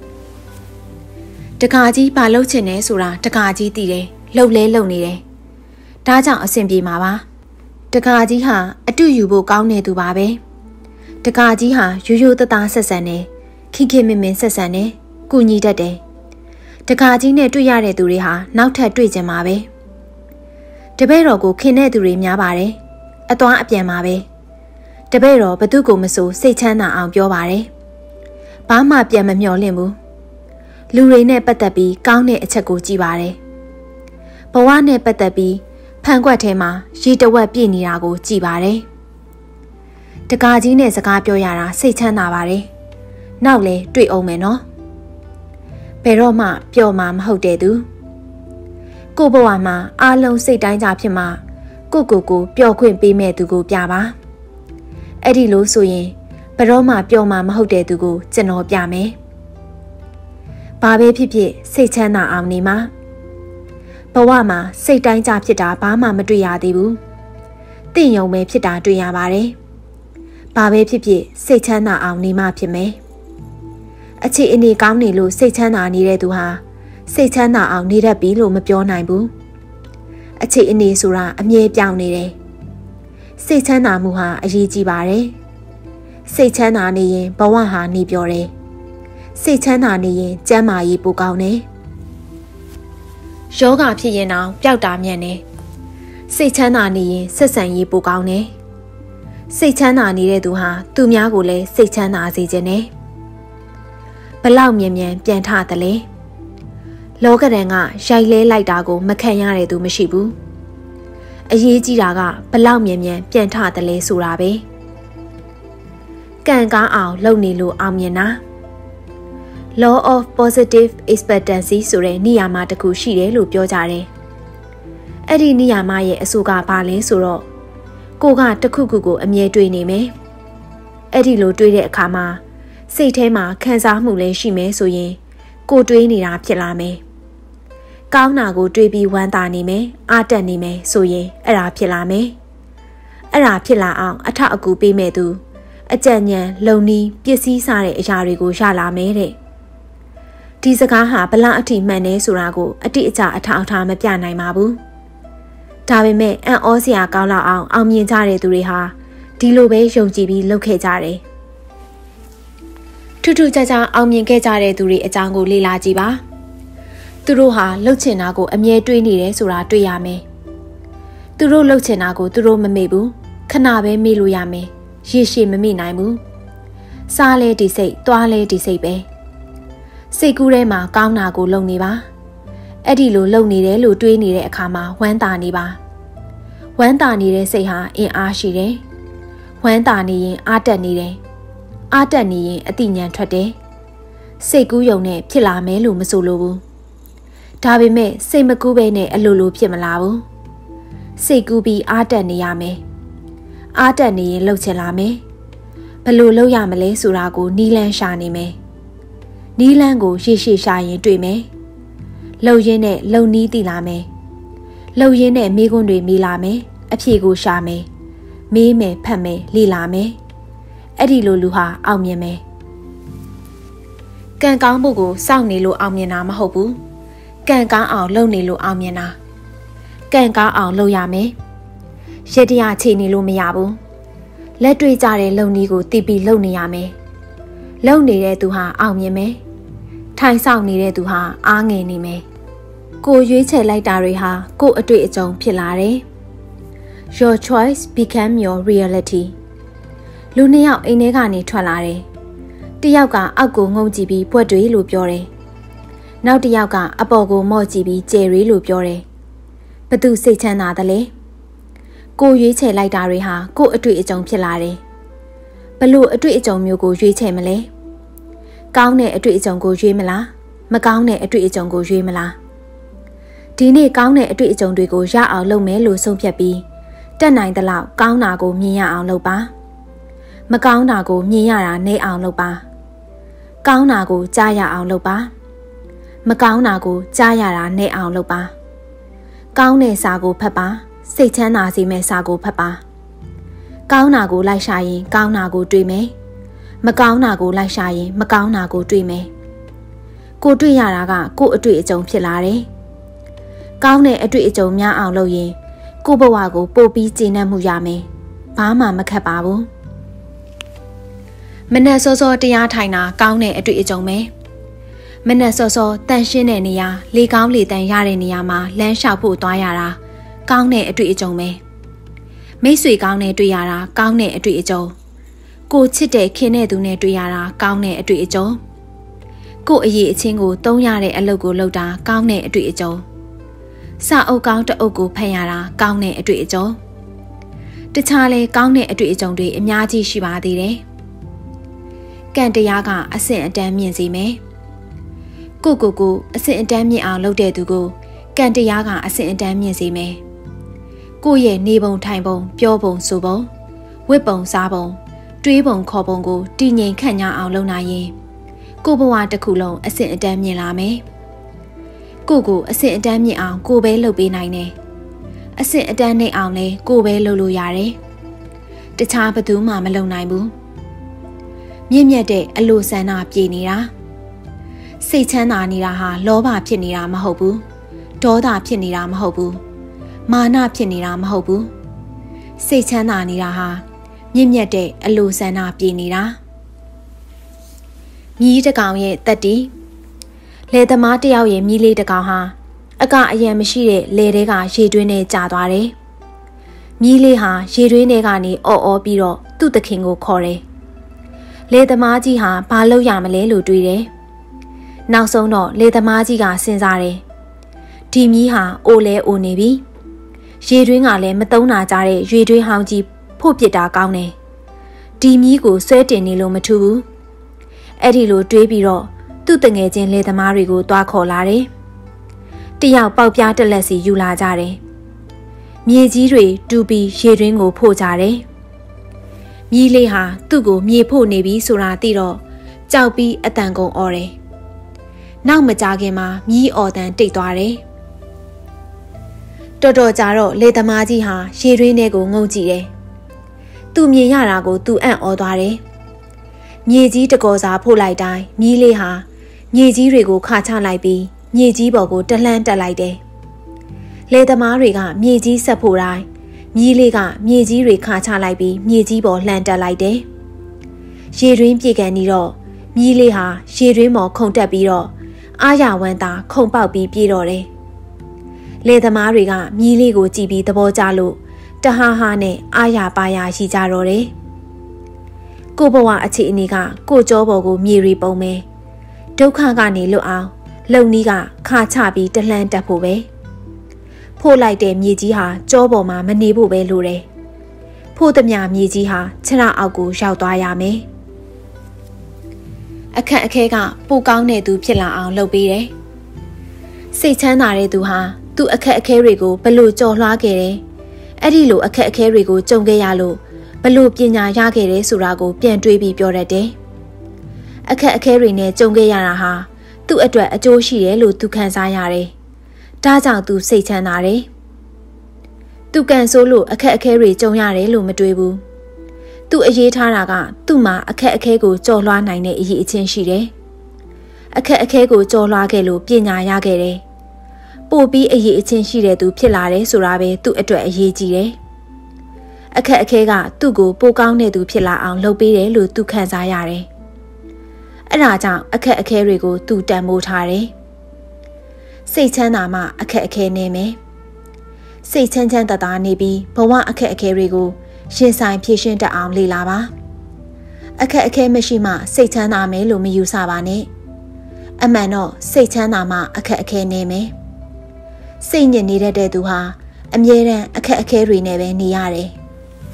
Speaker 1: တကာကြီးဘာလုပ်ချင်လဲဆိုတာတကာကြီးသိတယ်လှုပ်လဲလှုပ်နေတယ်ဒါကြောင့်အဆင်ပြေမှာပါတကာကြီးဟာအတူယူဖို့ကောင်းနေသူပါပဲတကာကြီးဟာရိုးရိုးသားသားဆက်ဆံတယ်ခိခိမင်မင်ဆက်ဆံတယ်ကုညီတတ်တယ်တကာကြီးနဲ့တွေ့ရတဲ့သူတွေဟာနောက်ထပ်တွေ့ကြမှာပဲတပည့်တော်ကိုခင်တဲ့သူတွေများပါတယ်အသွားအပြန်မှာပဲတပည့်တော်ဘသူကိုမဆိုစိတ်ချမ်းသာအောင်ပြောပါတယ်ဘာမှပြန်မမျှော်လင့်ဘူးလူတွေနဲ့ပတ်သက်ပြီးကောင်းတဲ့အချက်ကိုကြည့်ပါတယ်ဘဝနဲ့ပတ်သက်ပြီးဖန်ခွက်ထဲမှာရေတဝက်ပြည့်နေတာကိုကြည့်ပါတယ်တကာကြီးနဲ့စကားပြောရတာစိတ်ချမ်းသာပါတယ်နောက်လဲတွေ့အောင်မယ်နော်ဘယ်တော့မှပျော်မှာမဟုတ်တဲ့သူကိုဘဝမှာအားလုံးစိတ်တိုင်းကြဖြစ်မှာကိုပျော်ခွင့်ပေးမဲ့သူကိုပြပါအဲ့ဒီလို့ဆိုရင်ဘယ်တော့မှပျော်မှာမဟုတ်တဲ့သူကိုကျွန်တော်ပြမယ်ဘာပဲဖြစ်ဖြစ်စိတ်ချမ်းသာအောင်နေမှာဘဝမှာစိတ်တိုင်းကြဖြစ်တာဘာမှမတွေ့ရသေးဘူးတင့်ယုံပဲဖြစ်တာတွေ့ရပါတယ်ဘာပဲဖြစ်ဖြစ်စိတ်ချမ်းသာအောင်နေမှဖြစ်မယ်အခြေအနေကောင်းနေလို့စိတ်ချမ်းသာနေတဲ့သူဟာစိတ်ချမ်းသာအောင်နေတတ်ပြီလို့မပြောနိုင်ဘူးအခြေအနေဆိုတာအမြဲပြောင်းနေတယ်စိတ်ချမ်းသာမှုဟာအရေးကြီးပါတယ်စိတ်ချမ်းသာနေရင်ဘဝဟာနေပျော်တယ်စိတ်ချမ်းသာနေရင်ကျန်းမာရေးပိုကောင်းတယ်ယောဂဖြစ်ရင်တော့ပျောက်တာမြန်တယ်စိတ်ချမ်းသာနေရင်ဆက်ဆံရေးပိုကောင်းတယ်စိတ်ချမ်းသာနေတဲ့သူဟာသူများကိုလည်းစိတ်ချမ်းသာစေခြင်းနဲ့ဘလောက်မြန်မြန်ပြန်ထတယ်လေလောကဒဏ်ကရိုက်လဲလိုက်တာကိုမခံရတဲ့သူမရှိဘူးအရေးကြီးတာကဘလောက်မြန်မြန်ပြန်ထတယ်လေဆိုတာပဲကံကားအောင်လုပ်နေလို့အောင်မြင်တာ law of positive expectancy ဆိုတဲ့နေရာမှာတစ်ခုရှိတယ်လို့ပြောကြတယ်။အဲ့ဒီနေရာမှာရဲ့အဆိုကဘာလဲဆိုတော့ကိုကတစ်ခုခုကိုအမြဲတွေးနေမယ်။အဲ့ဒီလိုတွေးတဲ့အခါမှာစိတ်ထဲမှာခံစားမှုလည်းရှိမယ်ဆိုရင်ကိုတွေးနေတာဖြစ်လာမယ်။ကောင်းတာကိုတွေးပြီးဝမ်းသာနေမယ်။အားတက်နေမယ်ဆိုရင်အဲ့ဒါဖြစ်လာမယ်။အဲ့ဒါဖြစ်လာအောင်အထောက်အကူပေးမဲ့သူအကြံဉာဏ်လုံနီးပစ္စည်းစားတဲ့အရာတွေကိုရလာမယ်တဲ့။ဒီစကားဟာဘလောက်အထိမှန်နေဆိုတာကိုအတိအကျအထောက်အထားမပြနိုင်ပါဘူး။ဒါပေမဲ့အံ့ဩစရာကောင်းလောက်အောင်မြင်ကြတဲ့သူတွေဟာဒီလိုပဲယုံကြည်ပြီးလုပ်ခဲ့ကြတယ်။ထူးထူးခြားခြားအောင်မြင်ခဲ့ကြတဲ့သူတွေအကြောင်းကိုလေ့လာကြည့်ပါ။သူတို့ဟာလှုပ်ချင်တာကိုအမြဲတွေးနေတယ်ဆိုတာတွေ့ရမယ်။သူတို့လှုပ်ချင်တာကိုသူတို့မမေ့ဘူး။ခဏပဲမေ့လို့ရမယ်။ရေရှည်မမေ့နိုင်ဘူး။စားလဲဒီစိတ်၊သွားလဲဒီစိတ်ပဲ။စိတ်ကူးထဲမှာကောင်းတာကိုလုံနေပါ။အဲ့ဒီလိုလုံနေတယ်လို့တွေးနေတဲ့အခါမှာဝမ်းသာနေပါ။ဝမ်းသာနေတဲ့စိတ်ဟာအင်အားရှိတယ်။ဝမ်းသာနေရင်အားတက်နေတယ်။အားတက်နေရင်အတိညာဏ်ထွက်တယ်။စိတ်ကူးယုံနဲ့ဖြစ်လာမယ်လို့မဆိုလိုဘူး။ဒါပေမဲ့စိတ်မကူးဘဲနဲ့အလိုလိုဖြစ်မလာဘူး။စိတ်ကူးပြီးအားတက်နေရမယ်။အားတက်နေရင်လှုပ်ချင်လာမယ်။ဘယ်လိုလုပ်ရမလဲဆိုတာကိုနီးလန်းရှာနေမယ်။နီးလန်းကိုရှေ့ရှေ့ရှာရင်တွေ့မယ်။လှုပ်ရင်းနဲ့လှုပ်နီးတည်လာမယ်။လှုပ်ရင်းနဲ့မိကွန်းတွေမိလာမယ်။အဖြေကိုရှာမယ်။မေးမယ်ဖတ်မယ်လေ့လာမယ်။အဲ့ဒီလိုလူဟာအောင်မြင်မယ်။ကံကောင်းဖို့ကိုစောင့်နေလို့အောင်မြင်တာမဟုတ်ဘူး။ကံကောင်းအောင်လုပ်နေလို့အောင်မြင်တာ။ကံကောင်းအောင်လုပ်ရမယ်။ရတရားချေနေလို့မရဘူး။လက်တွေ့ကြတဲ့လုပ်နည်းကိုသိပြီးလုပ်နေရမယ်။လုပ်နေတဲ့သူဟာအောင်မြင်မယ်။ထိုင်ဆောင်နေတဲ့သူဟာအားငယ်နေမယ်။ကိုရွေးချယ်လိုက်တာတွေဟာကို့အတွေ့အကြုံဖြစ်လာတယ်။ Your choice become your reality လူနှစ်ယောက်အိမ်ထဲကနေထွက်လာတယ်။တစ်ယောက်ကအောက်ကိုငုံကြည့်ပြီးဘွက်တွေလို့ပြောတယ်။နောက်တစ်ယောက်ကအပေါ်ကိုမော့ကြည့်ပြီးကျယ်ရီလို့ပြောတယ်။ဘသူစိတ်ချမ်းသာတယ်လဲ။ကိုရွေးချယ်လိုက်တာတွေဟာကို့အတွေ့အကြုံဖြစ်လာတယ်။ဘလို့အတွေ့အကြုံမျိုးကိုရွေးချယ်မလဲ။ကောင်းတဲ့အတွေ့အကြုံကိုရွေးမလား။မကောင်းတဲ့အတွေ့အကြုံကိုရွေးမလား။ဒီနေ့ကောင်းတဲ့အတွေ့အကြုံတွေကိုရအောင်လုပ်မယ်လို့ဆုံးဖြတ်ပြီးတက်နိုင်သလောက်ကောင်းတာကိုမြင်ရအောင်လုပ်ပါမကောင်းတာကိုမြင်ရတာနေအောင်လုပ်ပါကောင်းတာကိုကြားရအောင်လုပ်ပါမကောင်းတာကိုကြားရတာနေအောင်လုပ်ပါကောင်းတဲ့စာကိုဖတ်ပါစိတ်ချမ်းသာစေမယ့်စာကိုဖတ်ပါကောင်းတာကိုလိုက်ရှာရင်ကောင်းတာကိုတွေ့မယ်မကောင်းတာကိုလိုက်ရှာရင်မကောင်းတာကိုတွေ့မယ်ကိုတွေ့ရတာကကို့အတွေ့အကြုံဖြစ်လာတယ်ကောင်းတဲ့အတွေ့အကြုံများအောင်လုပ်ရင်ကိုဘဝကိုပို့ပြီးကျေနပ်မှုရမယ်။ဘာမှမခက်ပါဘူး။မနက်စောစောတရားထိုင်တာကောင်းတဲ့အတွေ့အကြုံပဲ။မနက်စောစောတန်ရှင်းတဲ့နေရာလေကောင်းလေတန်ရတဲ့နေရာမှာလမ်းလျှောက်ဖို့သွားရတာကောင်းတဲ့အတွေ့အကြုံပဲ။မိတ်ဆွေကောင်းနဲ့တွေ့ရတာကောင်းတဲ့အတွေ့အကြုံ။ကိုချစ်တဲ့ခင်တဲ့သူနဲ့တွေ့ရတာကောင်းတဲ့အတွေ့အကြုံ။ကို့အရေးအချင်းကိုသုံးရတဲ့အလုပ်ကိုလုပ်တာကောင်းတဲ့အတွေ့အကြုံ။စာအုပ်ကောင်းတအုပ်ကိုဖတ်ရတာကောင်းတဲ့အတွေ့အကြုံတခြားလဲကောင်းတဲ့အတွေ့အကြုံတွေအများကြီးရှိပါသေးတယ်ကံတရားကအဆင့်အတန်းမြင့်စေမယ်ကိုအဆင့်အတန်းမြင့်အောင်လုပ်တဲ့သူကိုကံတရားကအဆင့်အတန်းမြင့်စေမယ်ကိုရဲ့နေပုံထိုင်ပုံပြောပုံဆိုပုံဝတ်ပုံစားပုံတွေးပုံခေါ်ပုံကိုတည်ငြိမ်ခန့်ညာအောင်လုပ်နိုင်ရင်ကိုဘဝတစ်ခုလုံးအဆင့်အတန်းမြင့်လာမယ်ကိုအဆင့်အတန်းမြင့်အောင်ကိုပဲလုပ်ပေးနိုင်တယ်။အဆင့်အတန်းနှိမ့်အောင်လဲကိုပဲလုပ်လို့ရတယ်။တခြားဘသူမှမလုပ်နိုင်ဘူး။မြင့်မြတ်တဲ့အလိုဆန္ဒပြေနေတာ။စိတ်ချမ်းသာနေတာဟာလောဘဖြစ်နေတာမဟုတ်ဘူး။ဒေါသဖြစ်နေတာမဟုတ်ဘူး။မာနဖြစ်နေတာမဟုတ်ဘူး။စိတ်ချမ်းသာနေတာဟာမြင့်မြတ်တဲ့အလိုဆန္ဒပြေနေတာ။မြည်တကောင်ရဲ့တက်တီလယ်သမားတယောက်ရဲ့မြီးလေးတစ်ကောင်ဟာအကအယံမရှိတဲ့လယ်ထဲကရေတွင်းထဲကျသွားတယ်။မြီးလေးဟာရေတွင်းထဲကနေအော်ပြီးတော့သူ့သခင်ကိုခေါ်တယ်။လယ်သမားကြီးဟာဘာလုပ်ရမလဲလို့တွေးတယ်။နောက်ဆုံးတော့လယ်သမားကြီးကစဉ်းစားတယ်။ဒီမြီးဟာအိုလဲအိုနေပြီ။ရေတွင်းကလည်းမသုံးနာကြတဲ့ရေတွင်းဟောင်းကြီးဖို့ပစ်တာကောင်းတယ်။ဒီမြီးကိုဆွဲတင်နေလို့မထူဘူး။အဲ့ဒီလိုတွေးပြီးတော့သူ့တငယ်ချင်းလေသမားတွေကိုတွားခေါ်လာတယ်။တယောက်ပေါက်ပြားတစ်လက်စီယူလာကြတယ်။မြေကြီးတွေတူပြီးရေတွင်းကိုဖို့ကြတယ်။မြီးလေးဟာသူ့ကိုမြေဖို့နေပြီဆိုတာသိတော့ကြောက်ပြီးအတန်ကုန်អော်တယ်။နောက်မကြခင်မှာမြီးအော်တန်တိတ်သွားတယ်။တော်တော်ကြာတော့လေသမားကြီးဟာရေတွင်းထဲကိုငုံကြည့်တယ်။သူမြင်ရတာကိုသူအံ့ဩသွားတယ်။မြေကြီးတကောစာဖို့လိုက်တိုင်းမြီးလေးဟာမြေကြီးတွေကိုခါချလိုက်ပြီးမြေကြီးပေါ်ကိုတလှမ်းတက်လိုက်တယ်။လေသမားတွေကမြေကြီးဆက်ဖို့တိုင်းမြီးလေးကမြေကြီးတွေခါချလိုက်ပြီးမြေကြီးပေါ်လှမ်းတက်လိုက်တယ်။ရေတွင်းပြေကန်နေတော့မြီးလေးဟာရေတွင်းပေါ်ခုန်တက်ပြီးတော့အားရဝမ်းသာခုန်ပေါက်ပြီးပြေးတော့တယ်။လေသမားတွေကမြီးလေးကိုကြည့်ပြီးသဘောကျလို့တဟားဟားနဲ့အားရပါရရှိကြတော့တယ်။ကိုဘဝအခြေအနေကကိုကြောပေါ်ကိုမြေရီပုံပဲဒုက္ခကနေလွတ်အောင်လုံနီးကခါချပြီးတလှမ်းတက်ဖို့ပဲဖို့လိုက်တဲ့မြေကြီးဟာကြောပေါ်မှာမနေဖို့ပဲလိုတယ်။ဖို့သမျှမြေကြီးဟာခြေထောက်အောက်ကိုရောက်သွားရမယ်။အခက်အခဲကပိုကောင်းတဲ့သူဖြစ်လာအောင်လုပ်ပေးတယ်။စိတ်ချမ်းသာတဲ့သူဟာသူ့အခက်အခဲတွေကိုဘလို့ကြော်လွှားခဲ့တယ်။အဲ့ဒီလိုအခက်အခဲတွေကိုကြုံခဲ့ရလို့ဘလို့ပညာရခဲ့တယ်ဆိုတာကိုပြန်တွေးပြီးပြောတတ်တယ်။အခက်အခဲတွေနဲ့ကြုံခဲ့ရတာဟာသူ့အတွက်အကျိုးရှိတယ်လို့သူခံစားရတယ်။ဒါကြောင့်သူစိတ်ချမ်းသာတယ်။သူကန်ဆိုးလို့အခက်အခဲတွေကြုံရတယ်လို့မတွေးဘူး။သူအရေးထားတာကသူ့မှာအခက်အခဲကိုကြော်လွှားနိုင်တဲ့အရေးအချင်းရှိတယ်။အခက်အခဲကိုကြော်လွှားခဲ့လို့ပညာရခဲ့တယ်။ပို့ပြီးအရေးအချင်းရှိတဲ့သူဖြစ်လာတယ်ဆိုတာပဲသူ့အတွက်အရေးကြီးတယ်။အခက်အခဲကသူ့ကိုပိုကောင်းတဲ့သူဖြစ်လာအောင်လုပ်ပေးတယ်လို့သူခံစားရတယ်။အဲ့ဒါကြောင့်အခက်အခဲတွေကိုသူတန်ဖိုးထားတယ်။စိတ်ချမ်းသာမှအခက်အခဲနေမယ်။စိတ်ချမ်းချမ်းသာသာနေပြီးဘဝအခက်အခဲတွေကိုရင်ဆိုင်ဖြေရှင်းတတ်အောင်လေ့လာပါ။အခက်အခဲမရှိမှစိတ်ချမ်းသာမယ်လို့မယူဆပါနဲ့။အမှန်တော့စိတ်ချမ်းသာမှအခက်အခဲနေမယ်။စိတ်ညစ်နေတဲ့သူဟာအမြဲတမ်းအခက်အခဲတွေနဲ့ပဲနေရတယ်။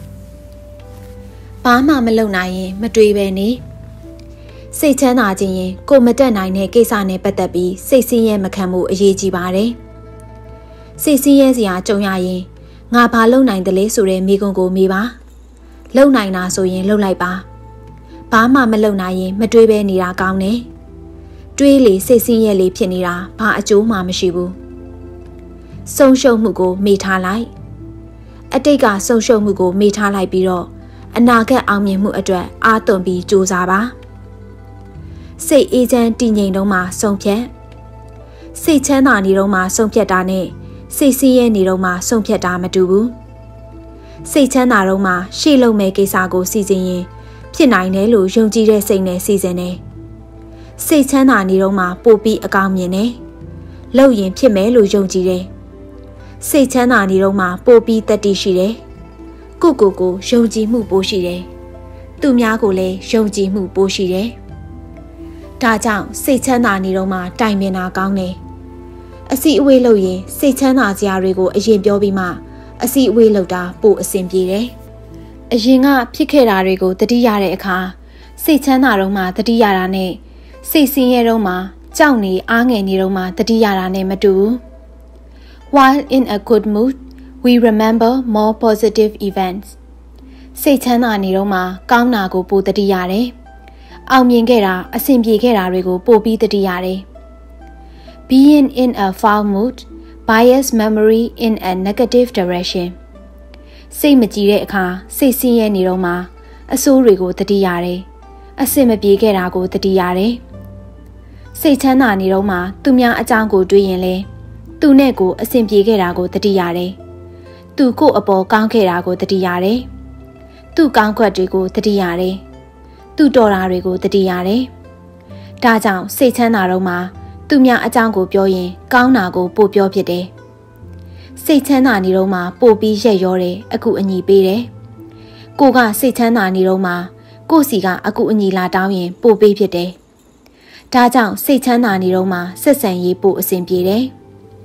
Speaker 1: ဘာမှမလုပ်နိုင်ရင်မတွေးပဲနေစိတ်ချမ်းသာခြင်းရင်ကိုမတက်နိုင်တဲ့ကိစ္စနဲ့ပတ်သက်ပြီးစိတ်ဆင်းရဲမခံမှုအရေးကြီးပါတယ်။စိတ်ဆင်းရဲစရာကြုံရရင်ငါဘာလုပ်နိုင်တယ်လဲဆိုတဲ့မိကွန်းကိုမေးပါ။လုပ်နိုင်တာဆိုရင်လုပ်လိုက်ပါ။ဘာမှမလုပ်နိုင်ရင်မတွေးပဲနေတာကောင်းတယ်။တွေးလေစိတ်ဆင်းရဲလေဖြစ်နေတာဘာအကျိုးမှမရှိဘူး။ဆုံးရှုံးမှုကိုမေ့ထားလိုက်။အတိတ်ကဆုံးရှုံးမှုကိုမေ့ထားလိုက်ပြီးတော့အနာဂတ်အောင်မြင်မှုအတွက်အားသွန်ပြီးကြိုးစားပါစိတ်အေးချမ်းတည်ငြိမ်တော့မှဆုံးဖြတ်စိတ်ချမ်းသာနေတော့မှဆုံးဖြတ်တာနဲ့စိတ်ဆင်းရဲနေတော့မှဆုံးဖြတ်တာမတူဘူးစိတ်ချမ်းသာတော့မှရှေ့လုံးမဲ့ကိစ္စကိုစီစဉ်ရင်ဖြစ်နိုင်တယ်လို့ယုံကြည်တဲ့စိတ်နဲ့စီစဉ်တယ်စိတ်ချမ်းသာနေတော့မှပိုပြီးအကောင်းမြင်တယ်လုပ်ရင်ဖြစ်မယ်လို့ယုံကြည်တယ်စိတ်ချမ်းသာနေတော့မှပိုပြီးတတ်တည်ရှိတယ်ကိုယုံကြည်မှုပိုရှိတယ်။သူများကိုလည်းယုံကြည်မှုပိုရှိတယ်။ဒါကြောင့်စိတ်ချမ်းသာနေတော့မှတိုင်ပင်တာကောင်းတယ်။အစီအဝေးလုပ်ရင်စိတ်ချမ်းသာစရာတွေကိုအရင်ပြောပြီးမှအစီအဝေးလုပ်တာပိုအဆင်ပြေတယ်။အရင်ကဖြစ်ခဲ့တာတွေကိုသတိရတဲ့အခါစိတ်ချမ်းသာတော့မှသတိရတာနဲ့စိတ်ဆင်းရဲတော့မှကြောက်နေအားငယ်နေတော့မှသတိရတာနဲ့မတူဘူး။ While in a good mood we remember more positive events. စိတ်ချမ်းသာနေတော့မှကောင်းတာကိုပိုသတိရတယ်။အောင်မြင်ခဲ့တာအဆင်ပြေခဲ့တာတွေကိုပိုပြီးသတိရတယ်။ Being in a foul mood bias memory in a negative direction. စိတ်မကြည်တဲ့အခါစိတ်ဆင်းရဲနေတော့မှအဆိုးတွေကိုသတိရတယ်။အဆင်မပြေခဲ့တာကိုသတိရတယ်။စိတ်ချမ်းသာနေတော့မှသူများအကြောင်းကိုတွေးရင်လေသူနဲ့ကိုအဆင်ပြေခဲ့တာကိုသတိရတယ်။သူကိုအပေါ်ကောင်းခဲ့တာကိုသတိရတယ်။သူကောင်းခွက်တွေကိုသတိရတယ်။သူတော်တာတွေကိုသတိရတယ်။ဒါကြောင့်စိတ်ချမ်းသာတော့မှသူများအကြောင်းကိုပြောရင်ကောင်းတာကိုပို့ပြောဖြစ်တယ်။စိတ်ချမ်းသာနေတော့မှပို့ပြီးရက်ရောတယ်အကူအညီပေးတယ်။ကိုကစိတ်ချမ်းသာနေတော့မှကိုစီကအကူအညီလာတောင်းရင်ပို့ပေးဖြစ်တယ်။ဒါကြောင့်စိတ်ချမ်းသာနေတော့မှဆက်ဆံရေးပို့အဆင်ပြေတယ်။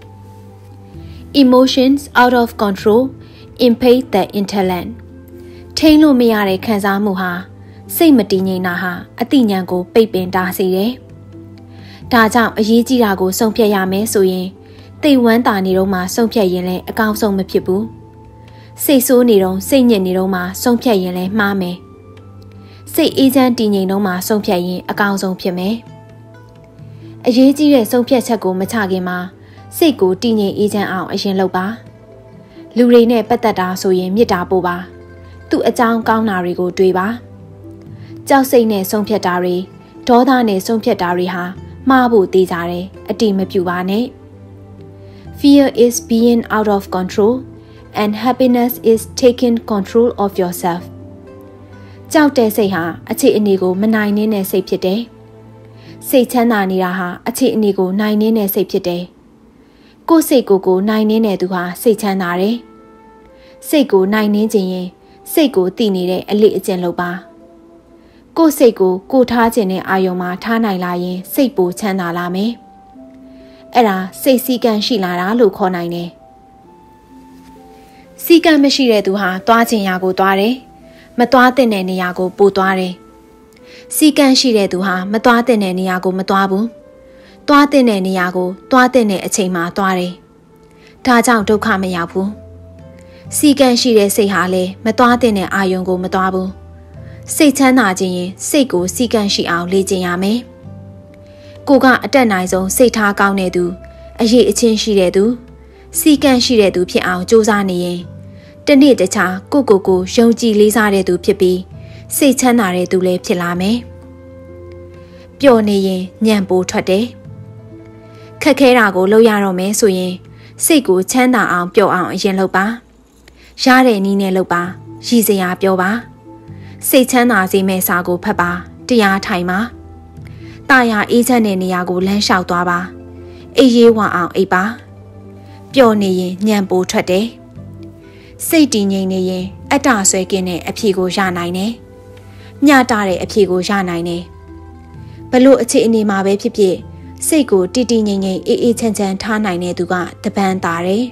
Speaker 1: Emotions out of control impede the intellect. ထိန်းလို့မရတဲ့ခံစားမှုဟာစိတ်မတည်ငြိမ်တာဟာအသိဉာဏ်ကိုပိတ်ပင်တားစေတယ်။ဒါကြောင့်အရေးကြီးတာကိုဆုံးဖြတ်ရမယ်ဆိုရင်တိတ်ဝမ်းတာနေတော့မှဆုံးဖြတ်ရင်လည်းအကောင်းဆုံးမဖြစ်ဘူးစိတ်ဆိုးနေတော့စိတ်ညစ်နေတော့မှဆုံးဖြတ်ရင်လည်းမှားမယ်စိတ်အေးချမ်းတည်ငြိမ်တော့မှဆုံးဖြတ်ရင်အကောင်းဆုံးဖြစ်မယ်အရေးကြီးတဲ့ဆုံးဖြတ်ချက်ကိုမချခင်မှာစိတ်ကိုတည်ငြိမ်အေးချမ်းအောင်အရင်လုပ်ပါလူတွေနဲ့ပတ်သက်တာဆိုရင်မေတ္တာပို့ပါသူ့အကြောင်းကောင်းတာတွေကိုတွေးပါကြောက်စိတ်နဲ့ဆုံးဖြတ်တာတွေဒေါသနဲ့ဆုံးဖြတ်တာတွေဟာမှားဖို့သေးကြတယ်အတိမပြူပါနဲ့ Fear is being out of control and happiness is taking control of yourself ကြောက်တဲ့စိတ်ဟာအခြေအနေကိုမနိုင်နေတဲ့စိတ်ဖြစ်တယ်စိတ်ချမ်းသာနေတာဟာအခြေအနေကိုနိုင်နေတဲ့စိတ်ဖြစ်တယ်ကိုယ်စိတ်ကိုနိုင်နေတဲ့သူဟာစိတ်ချမ်းသာတယ်စိတ်ကိုနိုင်နေခြင်းရင်စိတ်ကိုတည်နေတဲ့အလေ့အကျင့်လုပ်ပါကိုယ်စိတ်ကိုထားခြင်းနဲ့အာယုံမှာထားနိုင်လာရင်စိတ်ပိုချမ်းသာလာမယ်အဲ့ဒါစိတ်စည်းကမ်းရှိလာတာလို့ခေါ်နိုင်တယ်စည်းကမ်းမရှိတဲ့သူဟာသွားခြင်းရာကိုသွားတယ်မသွားတဲ့နေရာကိုပို့သွားတယ်စီကံရှိတဲ့သူဟာမသွားတဲ့နေရာကိုမသွားဘူးသွားတဲ့နေရာကိုသွားတဲ့အချိန်မှာသွားတယ်ဒါကြောင့်ဒုက္ခမရောက်ဘူးစီကံရှိတဲ့စိတ်ဟာလည်းမသွားတဲ့အာယုံကိုမသွားဘူးစိတ်ချမ်းသာခြင်းရင်စိတ်ကိုစီကံရှိအောင်လေ့ကျင့်ရမယ်ကိုကအတက်နိုင်ဆုံးစိတ်ထားကောင်းတဲ့သူအရေးအချင်းရှိတဲ့သူစီကံရှိတဲ့သူဖြစ်အောင်ကြိုးစားနေရင်တနေ့တခြားကိုယုံကြည်လေးစားတဲ့သူဖြစ်ပြီးစိတ်ချမ်းသာတဲ့သူလည်းဖြစ်လာမယ်။ပျော်နေရင်ညံပိုးထွက်တယ်။ခက်ခဲတာကိုလုပ်ရတော့မယ်ဆိုရင်စိတ်ကိုချမ်းသာအောင်ပျော်အောင်အရင်လုပ်ပါ။ရတဲ့နည်းနဲ့လုပ်ပါ။ရည်စရာပြောပါ။စိတ်ချမ်းသာစေမယ့်စာကိုဖတ်ပါ။တရားထိုင်ပါ။တာယာအေးချမ်းတဲ့နေရာကိုလမ်းလျှောက်သွားပါ။အေးရေးဝအောင်အိပ်ပါ။ပျော်နေရင်ညံပိုးထွက်တယ်။စိတ်တည်ငြိမ်နေရင်အတ္တဆွဲကင်းတဲ့အဖြေကိုရနိုင်တယ်။ညတာတဲ့အဖြေကိုရနိုင်တယ်။ဘလို့အခြေအနေမှာပဲဖြစ်ဖြစ်စိတ်ကိုတည်တည်ငြိမ်ငြိမ်အေးအေးချမ်းချမ်းထားနိုင်တဲ့သူကတပန်းတာတယ်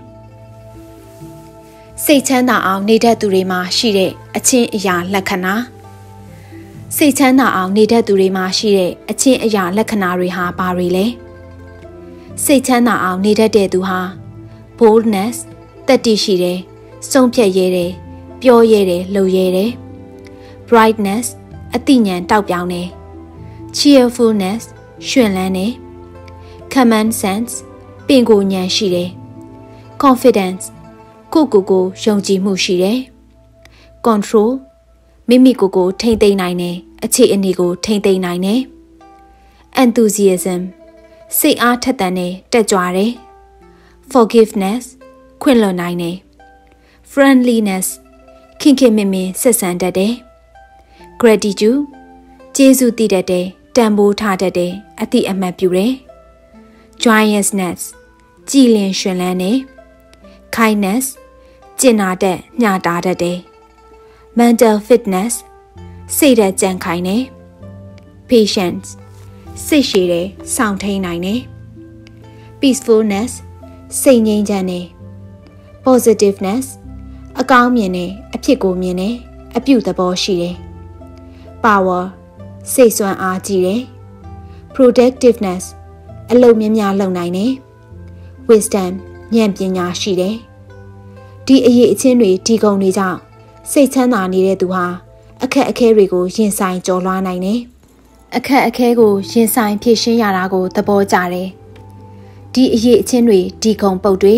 Speaker 1: ။စိတ်ချမ်းသာအောင်နေတတ်သူတွေမှာရှိတဲ့အချင်းအရာလက္ခဏာစိတ်ချမ်းသာအောင်နေတတ်သူတွေမှာရှိတဲ့အချင်းအရာလက္ခဏာတွေဟာဘာတွေလဲ။စိတ်ချမ်းသာအောင်နေတတ်တဲ့သူဟာ boldness တတ်သိရှိတယ်ဆုံးဖြတ်ရဲတယ်ပြောရဲတယ်လုပ်ရဲတယ် brightness အသိဉာဏ်တောက်ပြောင်းတယ် cheerfulness ရွှင်လန်းတယ် common sense ပင်ကိုဉာဏ်ရှိတယ် confidence ကိုယုံကြည်မှုရှိတယ် control မိမိကိုထိန်းသိမ်းနိုင်တယ်အခြေအနေကိုထိန်းသိမ်းနိုင်တယ် enthusiasm စိတ်အားထက်သန်တယ်တက်ကြွတယ် forgiveness ခွင့်လွှတ်နိုင်တယ်friendliness ခင်ခင်မင်မင်ဆက်ဆံတတ်တယ် gratitude ကျေးဇူးတည်တတ်တယ်တန်ဖိုးထားတတ်တယ်အတိအမှတ်ပြုတယ် joyousness ကြည်လင်ရွှင်လန်းတယ် kindness ကျင်နာတတ်ညှာတာတတ်တယ် mental fitness စိတ်ဓာတ်ကြံ့ခိုင်တယ် patience စိတ်ရှည်တယ်စောင့်ထိန်နိုင်တယ် peacefulness စိတ်ငြိမ်းချမ်းတယ် positiveness အကောင်းမြင်တယ်အဖြစ်ကိုမြင်တယ်အပြုသဘောရှိတယ် power စိတ်စွမ်းအားကြီးတယ် productiveness အလုပ်များများလုပ်နိုင်တယ် wisdom ဉာဏ်ပညာရှိတယ်ဒီအရေးအချင်းတွေဒီကုံတွေကြောင့်စိတ်ချမ်းသာနေတဲ့သူဟာအခက်အခဲတွေကိုရင်ဆိုင်ကျော်လွှားနိုင်တယ်အခက်အခဲကိုရင်ဆိုင်ဖြေရှင်းရတာကိုသဘောကျတယ်ဒီအရေးအချင်းတွေဒီကုံပုတ်တွေ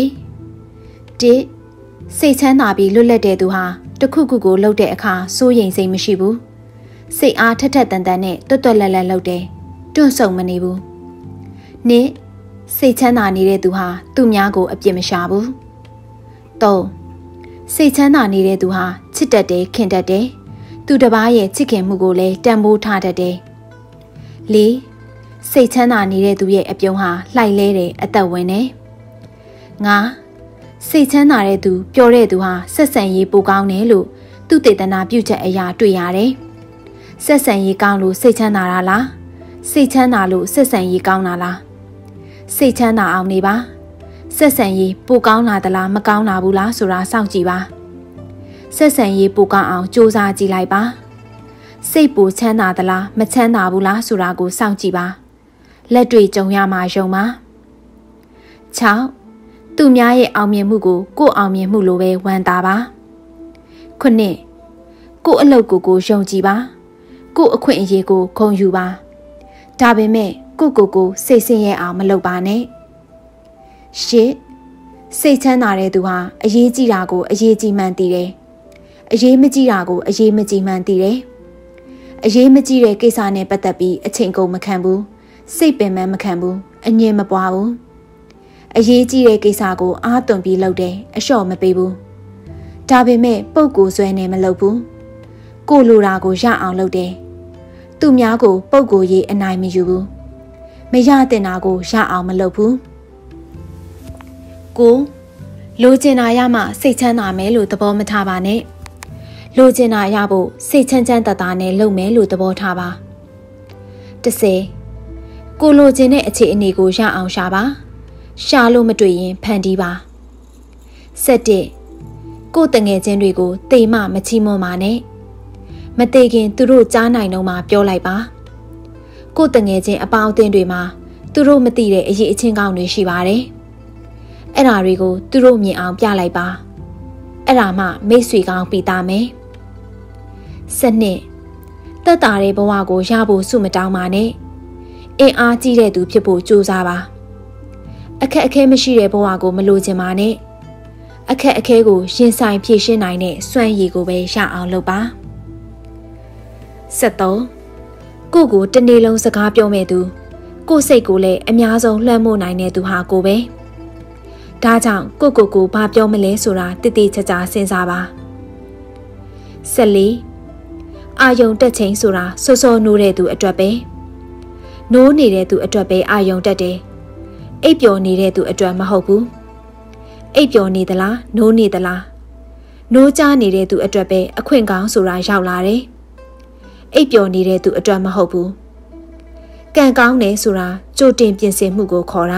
Speaker 1: စိတ်ချမ်းသာပြီးလွတ်လပ်တဲ့သူဟာတခုခုကိုလှုပ်တဲ့အခါစိုးရိမ်စိတ်မရှိဘူးစိတ်အားထက်ထက်တန်တန်နဲ့တွတ်တွတ်လက်လက်လှုပ်တယ်တွန့်ဆုံမနေဘူးစိတ်ချမ်းသာနေတဲ့သူဟာသူများကိုအပြစ်မရှာဘူးစိတ်ချမ်းသာနေတဲ့သူဟာချစ်တတ်တယ်ခင်တတ်တယ်သူတစ်ပါးရဲ့ချစ်ခင်မှုကိုလည်းတန်ဖိုးထားတတ်တယ်စိတ်ချမ်းသာနေတဲ့သူရဲ့အပြုံးဟာလှိုက်လဲတယ်အသက်ဝင်တယ်စိတ်ချမ်းသာတဲ့သူပျော်တဲ့သူဟာဆက်ဆံရေးပိုကောင်းတယ်လို့သူတေသနာပြုချက်အရာတွေ့ရတယ်။ဆက်ဆံရေးကောင်းလို့စိတ်ချမ်းသာတာလား။စိတ်ချမ်းသာလို့ဆက်ဆံရေးကောင်းတာလား။စိတ်ချမ်းသာအောင်နေပါ။ဆက်ဆံရေးပိုကောင်းလာသလားမကောင်းလာဘူးလားဆိုတာစောင့်ကြည့်ပါ။ဆက်ဆံရေးပိုကောင်းအောင်စူးစမ်းကြည့်လိုက်ပါ။စိတ်ပိုချမ်းသာသလားမချမ်းသာဘူးလားဆိုတာကိုစောင့်ကြည့်ပါ။လက်တွေကြုံရမှာယုံပါ6သူများရဲ့အောင်မြင်မှုကိုကိုယ့်အောင်မြင်မှုလိုပဲဝမ်းသာပါ9ကိုယ့်အလုပ်ကိုယုံကြည်ပါကိုယ့်အခွင့်အရေးကိုဂုဏ်ယူပါဒါပေမဲ့ကိုစိတ်ဆင်းရဲအောင်မလုပ်ပါနဲ့10စိတ်ချမ်းသာတဲ့သူဟာအရေးကြီးတာကိုအရေးကြီးမှန်းသိတယ်အရေးမကြီးတာကိုအရေးမကြီးမှန်းသိတယ်အရေးမကြီးတဲ့ကိစ္စနဲ့ပတ်သက်ပြီးအချိန်ကုန်မခံဘူးစိတ်ပင်ပန်းမခံဘူးအငြင်းမပွားဘူးအရေးကြီးတဲ့ကိစ္စကိုအားသွန်ပြီးလုပ်တယ်အလျှော့မပေးဘူးဒါပေမဲ့ပုံကိုဆွဲနေမလုပ်ဘူးကိုလိုတာကိုရအောင်လုပ်တယ်သူများကိုပုံကိုရေးအနိုင်မယူဘူးမရတဲ့နာကိုရအောင်မလုပ်ဘူးကိုလိုချင်တာရမှစိတ်ချမ်းသာမယ်လို့သဘောမထားပါနဲ့လိုချင်တာရဖို့စိတ်ချမ်းချမ်းသာသာနဲ့လုပ်မယ်လို့သဘောထားပါ10ကိုလိုချင်တဲ့အခြေအနေကိုရအောင်ရှာပါရှာလို့မတွေ့ရင်ဖန်တီးပါ17ကိုတငယ်ချင်းတွေကိုတိမ်မမချီးမွမ်းပါနဲ့မသေးခင်သူတို့ကြားနိုင်တော့မှပြောလိုက်ပါကိုတငယ်ချင်းအပေါင်းအသင်းတွေမှာသူတို့မသိတဲ့အရေးအချင်းကောင်းတွေရှိပါတယ်အဲ့ဒါတွေကိုသူတို့မြင်အောင်ပြလိုက်ပါအဲ့ဒါမှမိတ်ဆွေကောင်းပြီးသားမယ်12သက်တာတဲ့ဘဝကိုရဖို့စုမတောင်းပါနဲ့အင်အားကြီးတဲ့သူဖြစ်ဖို့ကြိုးစားပါအခက်အခဲမရှိတဲ့ဘဝကိုမလိုချင်ပါနဲ့အခက်အခဲကိုရင်ဆိုင်ဖြေရှင်းနိုင်တဲ့စွမ်းရည်ကိုပဲရအောင်လုပ်ပါ73ကိုတနေ့လုံးစကားပြောမဲ့သူကိုစိတ်ကိုလည်းအများဆုံးလွှမ်းမိုးနိုင်တဲ့သူဟာကိုပဲဒါကြောင့်ကိုဘာပြောမလဲဆိုတာတိတိကျကျစဉ်းစားပါ14အာယုံတက်ချိန်ဆိုတာစောနိုးတဲ့သူအတွက်ပဲနိုးနေတဲ့သူအတွက်ပဲအာယုံတက်တယ်အိပ်ပျော်နေတဲ့သူအတွက်မဟုတ်ဘူးအိပ်ပျော်နေသလားနိုးနေသလားနိုးကြနေတဲ့သူအတွက်ပဲအခွင့်ကောင်းဆိုတာရောက်လာတယ်အိပ်ပျော်နေတဲ့သူအတွက်မဟုတ်ဘူးကံကောင်းတယ်ဆိုတာကြိုတင်ပြင်ဆင်မှုကိုခေါ်တာ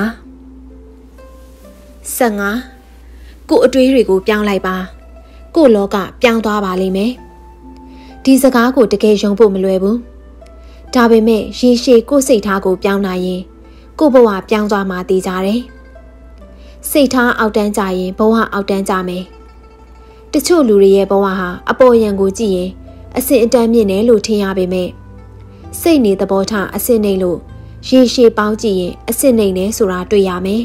Speaker 1: 15ကိုအတွေးတွေကိုပြောင်းလိုက်ပါကိုလောကပြောင်းသွားပါလိမ့်မယ်ဒီစကားကိုတကယ်ယုံဖို့မလွယ်ဘူးဒါပေမဲ့ရေရှည်ကိုစိတ်ထားကိုပြောင်းနိုင်ရင်ကိုဘဝပြောင်းသွားမှသိကြတယ်စိတ်ထားအောက်တန်းကြရင်ဘဝအောက်တန်းကြမယ်တချို့လူတွေရဲ့ဘဝဟာအပေါ်ယံကိုကြည့်ရင်အဆင့်အတန်းမြင့်တယ်လို့ထင်ရပေမဲ့စိတ်နေသဘောထားအဆင့်နှိမ့်လို့ရေရှည်ပေါင်းကြည့်ရင်အဆင့်နှိမ့်တယ်ဆိုတာတွေ့ရမယ်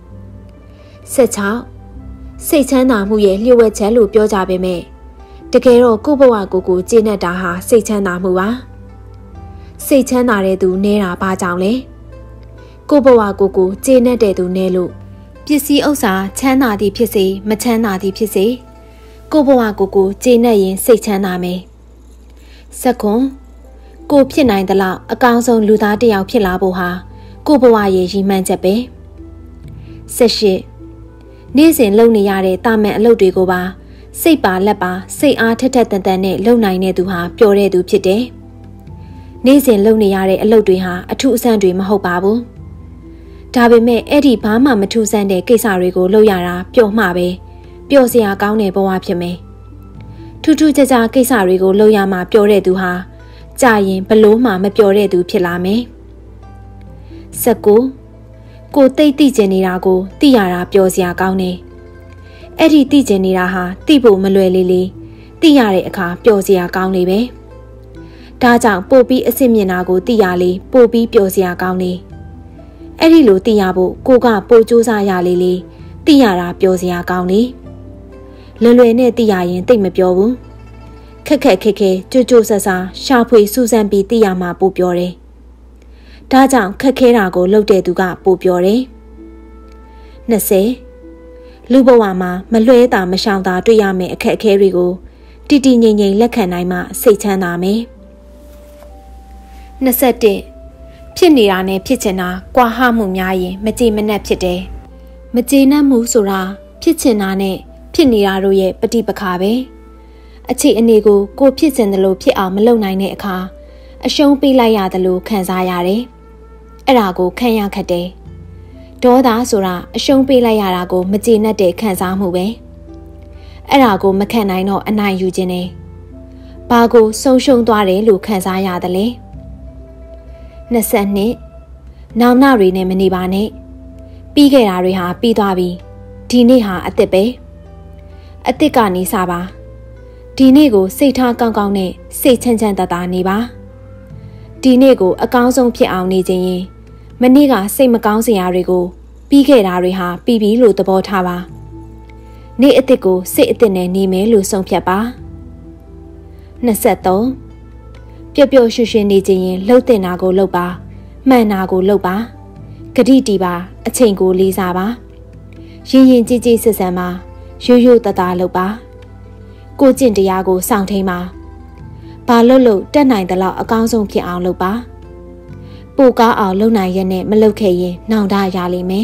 Speaker 1: 16စိတ်ချမ်းသာမှုရဲ့လျှို့ဝှက်ချက်လို့ပြောကြပေမဲ့တကယ်တော့ကိုယ့်ဘဝကိုကျေနပ်တာဟာစိတ်ချမ်းသာမှုပါစိတ်ချမ်းသာတဲ့သူနေတာဘာကြောင့်လဲကိုယ့်ဘဝကိုကျေနပ်တဲ့သူနဲလို့ပစ္စည်းဥစ္စာချမ်းသာသည်ဖြစ်စေမချမ်းသာသည်ဖြစ်စေကိုယ့်ဘဝကိုကျေနပ်ရင်စိတ်ချမ်းသာမယ်19ကိုဖြစ်နိုင်သလောက်အကောင်းဆုံးလူသားတစ်ယောက်ဖြစ်လာဖို့ဟာကိုယ့်ဘဝရဲ့ရည်မှန်းချက်ပဲ18နေ့စဉ်လုပ်နေရတဲ့တာမန်အလုပ်တွေကိုပါစိတ်ပါလက်ပါစိတ်အားထက်ထက်တန်တန်နဲ့လုပ်နိုင်တဲ့သူဟာပျော်တဲ့သူဖြစ်တယ်နေ့စဉ်လုပ်နေရတဲ့အလုပ်တွေဟာအထူးအဆန်းတွေမဟုတ်ပါဘူးဒါပေမဲ့အဲ့ဒီဘာမှမထူးဆန်းတဲ့ကိစ္စတွေကိုလုပ်ရတာပျော်မှပဲပျော်စရာကောင်းတဲ့ဘဝဖြစ်မယ်ထူးထူးခြားခြားကိစ္စတွေကိုလုပ်ရမှပျော်တဲ့သူဟာကြာရင်ဘလို့မှမပျော်တဲ့သူဖြစ်လာမယ်19ကိုသိကျင်နေတာကိုသိရတာပျော်စရာကောင်းတယ်အဲ့ဒီသိကျင်နေတာဟာသိဖို့မလွယ်လေးသိရတဲ့အခါပျော်စရာကောင်းလေပဲဒါကြောင့်ပို့ပြီးအစ်စ်မြင်တာကိုသိရလေပို့ပြီးပျော်စရာကောင်းလေအဲ့ဒီလိုသိရဖို့ကိုကပို့ကြိုးစားရလေသိရတာပျော်စရာကောင်းလေလွယ်နဲ့သိရရင်သိမပျော်ဘူးခက်ခဲကြွဆဆရှာဖွေစူးစမ်းပြီးသိရမှပို့ပျော်တယ်ဒါကြောင့်ခက်ခဲတာကိုလုပ်တဲ့သူကပို့ပျော်တယ်20လူဘဝမှာမလွဲတာမရှောင်တာတွေ့ရမယ့်အခက်အခဲတွေကိုတည်ငြိမ်လက်ခံနိုင်မှစိတ်ချမ်းသာမယ်21ဖြစ်နေတာနဲ့ဖြစ်ချင်တာကွာဟမှုများရင်မကြေမနက်ဖြစ်တယ်မကြေနပ်မှုဆိုတာဖြစ်ချင်တာနဲ့ဖြစ်နေတာတို့ရဲ့ပဋိပက္ခပဲအခြေအနေကိုဖြစ်ချင်တယ်လို့ဖြစ်အောင်မလုပ်နိုင်တဲ့အခါအရှုံးပေးလိုက်ရတယ်လို့ခံစားရတယ်အဲ့ဒါကိုခံရခက်တယ်ဒေါသဆိုတာအရှုံးပေးလိုက်ရတာကိုမကြေနပ်တဲ့ခံစားမှုပဲအဲ့ဒါကိုမခံနိုင်တော့အနိုင်ယူခြင်းနဲ့ဘာကိုဆုံးရှုံးသွားတယ်လို့ခံစားရတယ်လေ22 နောင်နာတွေနဲ့မနေပါနဲ့ပြီးခဲ့တာတွေဟာပြီးသွားပြီဒီနေ့ဟာအစ်စ်ပဲအစ်စ်ကနေစပါဒီနေ့ကိုစိတ်ထားကောင်းကောင်းနဲ့စိတ်ချမ်းချမ်းသာသာနေပါဒီနေ့ကိုအကောင်းဆုံးဖြစ်အောင်နေခြင်းရင်မနေ့ကစိတ်မကောင်းစရာတွေကိုပြီးခဲ့တာတွေဟာပြီးပြီလို့သဘောထားပါနေ့အစ်စ်ကိုစိတ်အစ်စ်နဲ့နေမယ်လို့ဆုံးဖြတ်ပါ23ပျော်ပျော်ရွှင်ရွှင်နေခြင်းရင်လှုပ်တင်တာကိုလှုပ်ပါမှန်တာကိုလှုပ်ပါဂတိတီပါအချိန်ကိုလေးစားပါရင်ရင်ကြည်ကြည်ဆက်ဆံပါရိုးရိုးတသားလှုပ်ပါကိုကျင့်တရားကိုစောင့်ထိန်ပါဘာလို့တက်နိုင်တဲ့လောက်အကောင်းဆုံးဖြစ်အောင်လုပ်ပါပိုကားအောင်လုပ်နိုင်ရနဲ့မလုပ်ခဲ့ရင်နှောင်တရလိမ့်မယ်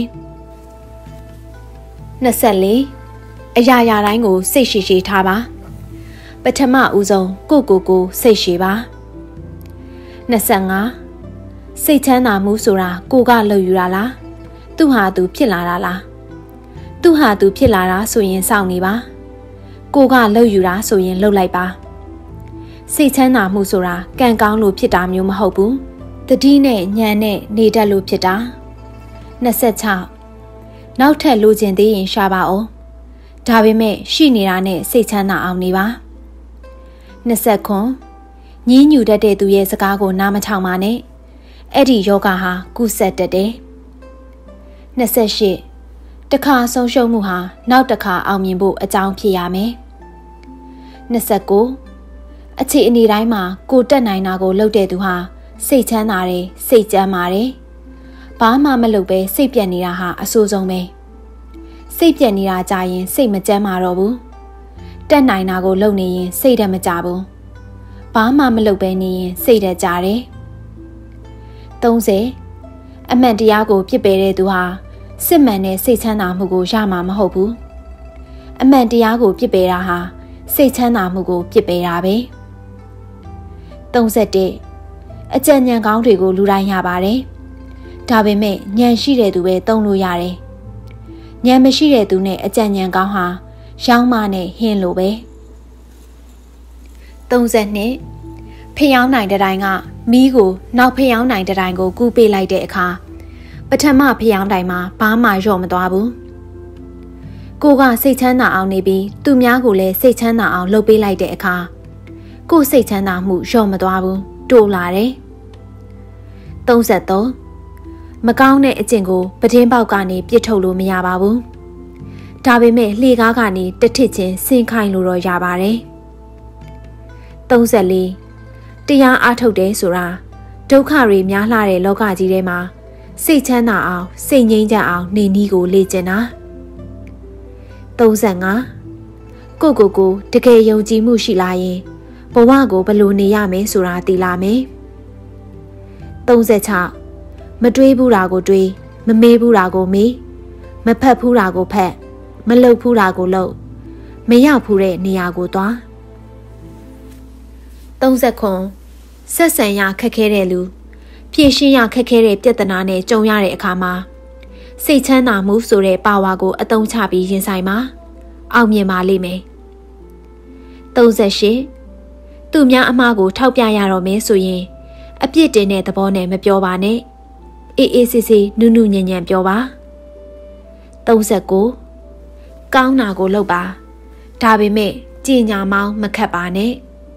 Speaker 1: 24အရာရာတိုင်းကိုစိတ်ရှိရှိထားပါပထမဦးဆုံးကိုစိတ်ရှိပါ25စိတ်ချမ်းသာမှုဆိုတာကိုကလှုပ်ယူတာလားသူဟာသူဖြစ်လာတာလားသူဟာသူဖြစ်လာတာဆိုရင်စောင့်နေပါကိုကလှုပ်ယူတာဆိုရင်လှုပ်လိုက်ပါစိတ်ချမ်းသာမှုဆိုတာကံကောင်းလို့ဖြစ်တာမျိုးမဟုတ်ဘူးတတိနဲ့ညံနဲ့နေတတ်လို့ဖြစ်တာ26နောက်ထပ်လိုချင်သေးရင်ရှာပါအောင်ဒါပေမဲ့ရှိနေတာနဲ့စိတ်ချမ်းသာအောင်နေပါ29ညင်းညူတတ်တဲ့သူရဲ့စကားကိုနားမထောင်ပါနဲ့အဲ့ဒီယောဂဟာကုဆက်တတ်တယ်28တစ်ခါဆုံးရှုံးမှုဟာနောက်တစ်ခါအောင်မြင်ဖို့အကြောင်းဖြစ်ရမယ်29အခြေအနေတိုင်းမှာကိုတက်နိုင်တာကိုလုပ်တဲ့သူဟာစိတ်ချမ်းသာတယ်စိတ်ကြမ်းပါတယ်ဘာမှမလုပ်ပဲစိတ်ပြတ်နေတာဟာအဆိုးဆုံးပဲစိတ်ပြတ်နေတာကြာရင်စိတ်မကြမ်းမာတော့ဘူးတက်နိုင်တာကိုလုပ်နေရင်စိတ်ဓာတ်မကြဘူးဘာမှမလုပ်ပဲနေရင်စိတ်ဓာတ်ကြတယ်30အမှန်တရားကိုပြစ်ပယ်တဲ့သူဟာစစ်မှန်တဲ့စိတ်ချမ်းသာမှုကိုရမှာမဟုတ်ဘူးအမှန်တရားကိုပြစ်ပယ်တာဟာစိတ်ချမ်းသာမှုကိုပြစ်ပယ်တာပဲ31အကြံဉာဏ်ကောင်းတွေကိုလူတိုင်းရပါတယ်ဒါပေမဲ့ဉာဏ်ရှိတဲ့သူပဲသုံးလို့ရတယ်ဉာဏ်မရှိတဲ့သူနဲ့အကြံဉာဏ်ကောင်းဟာရောင်းမနဲ့ဟင်းလိုပဲ32ဖျောင်းနိုင်တဲ့တိုင်းကမီးကိုနောက်ဖျောင်းနိုင်တဲ့တိုင်းကိုကူးပေးလိုက်တဲ့အခါပထမဖျောင်းတိုင်းမှာဘာမှရော့မသွားဘူးကိုကစိတ်ချမ်းသာအောင်နေပြီးသူများကိုလည်းစိတ်ချမ်းသာအောင်လုပ်ပေးလိုက်တဲ့အခါကိုစိတ်ချမ်းသာမှုရော့မသွားဘူးတိုးလာတယ်33မကောင်းတဲ့အကျင့်ကိုပတင်းပေါက်ကနေပြစ်ထုတ်လို့မရပါဘူးဒါပေမဲ့လှေကားကနေတထစ်ချင်းဆင်းခိုင်းလို့တော့ရပါတယ်34တရားအားထုတ်တယ်ဆိုတာဒုက္ခတွေများလှတဲ့လောကကြီးထဲမှာစိတ်ချမ်းသာအောင်စိတ်ငြိမ်းချမ်းအောင်နေနည်းကိုလေ့ကျင့်တာ35ကိုတကယ်ယုံကြည်မှုရှိလာရင်ဘဝကိုဘယ်လိုနေရမယ်ဆိုတာသိလာမယ်36မတွေးဘူးတာကိုတွေးမမေးဘူးတာကိုမေးမဖတ်ဘူးတာကိုဖတ်မလှုပ်ဘူးတာကိုလှုပ်မရောက်ဘူးတဲ့နေရာကိုသွား39ဆက်ဆံရခက်ခဲတဲ့လူဖြည့်ရှင်းရခက်ခဲတဲ့ပြဿနာနဲ့ကြုံရတဲ့အခါမှာစိတ်ချမ်းသာမှုဆိုတဲ့ပါဝါကိုအသုံးချပြီးရင်ဆိုင်မှာအောင်မြင်ပါလိမ့်မယ်38သူများအမှားကိုထောက်ပြရတော့မယ်ဆိုရင်အပြစ်တင်တဲ့သဘောနဲ့မပြောပါနဲ့အေးအေးဆေးဆေးနုနုညံ့ညံ့ပြောပါ39ကောင်းတာကိုလုပ်ပါဒါပေမဲ့ကြင်ညာမောင်းမခတ်ပါနဲ့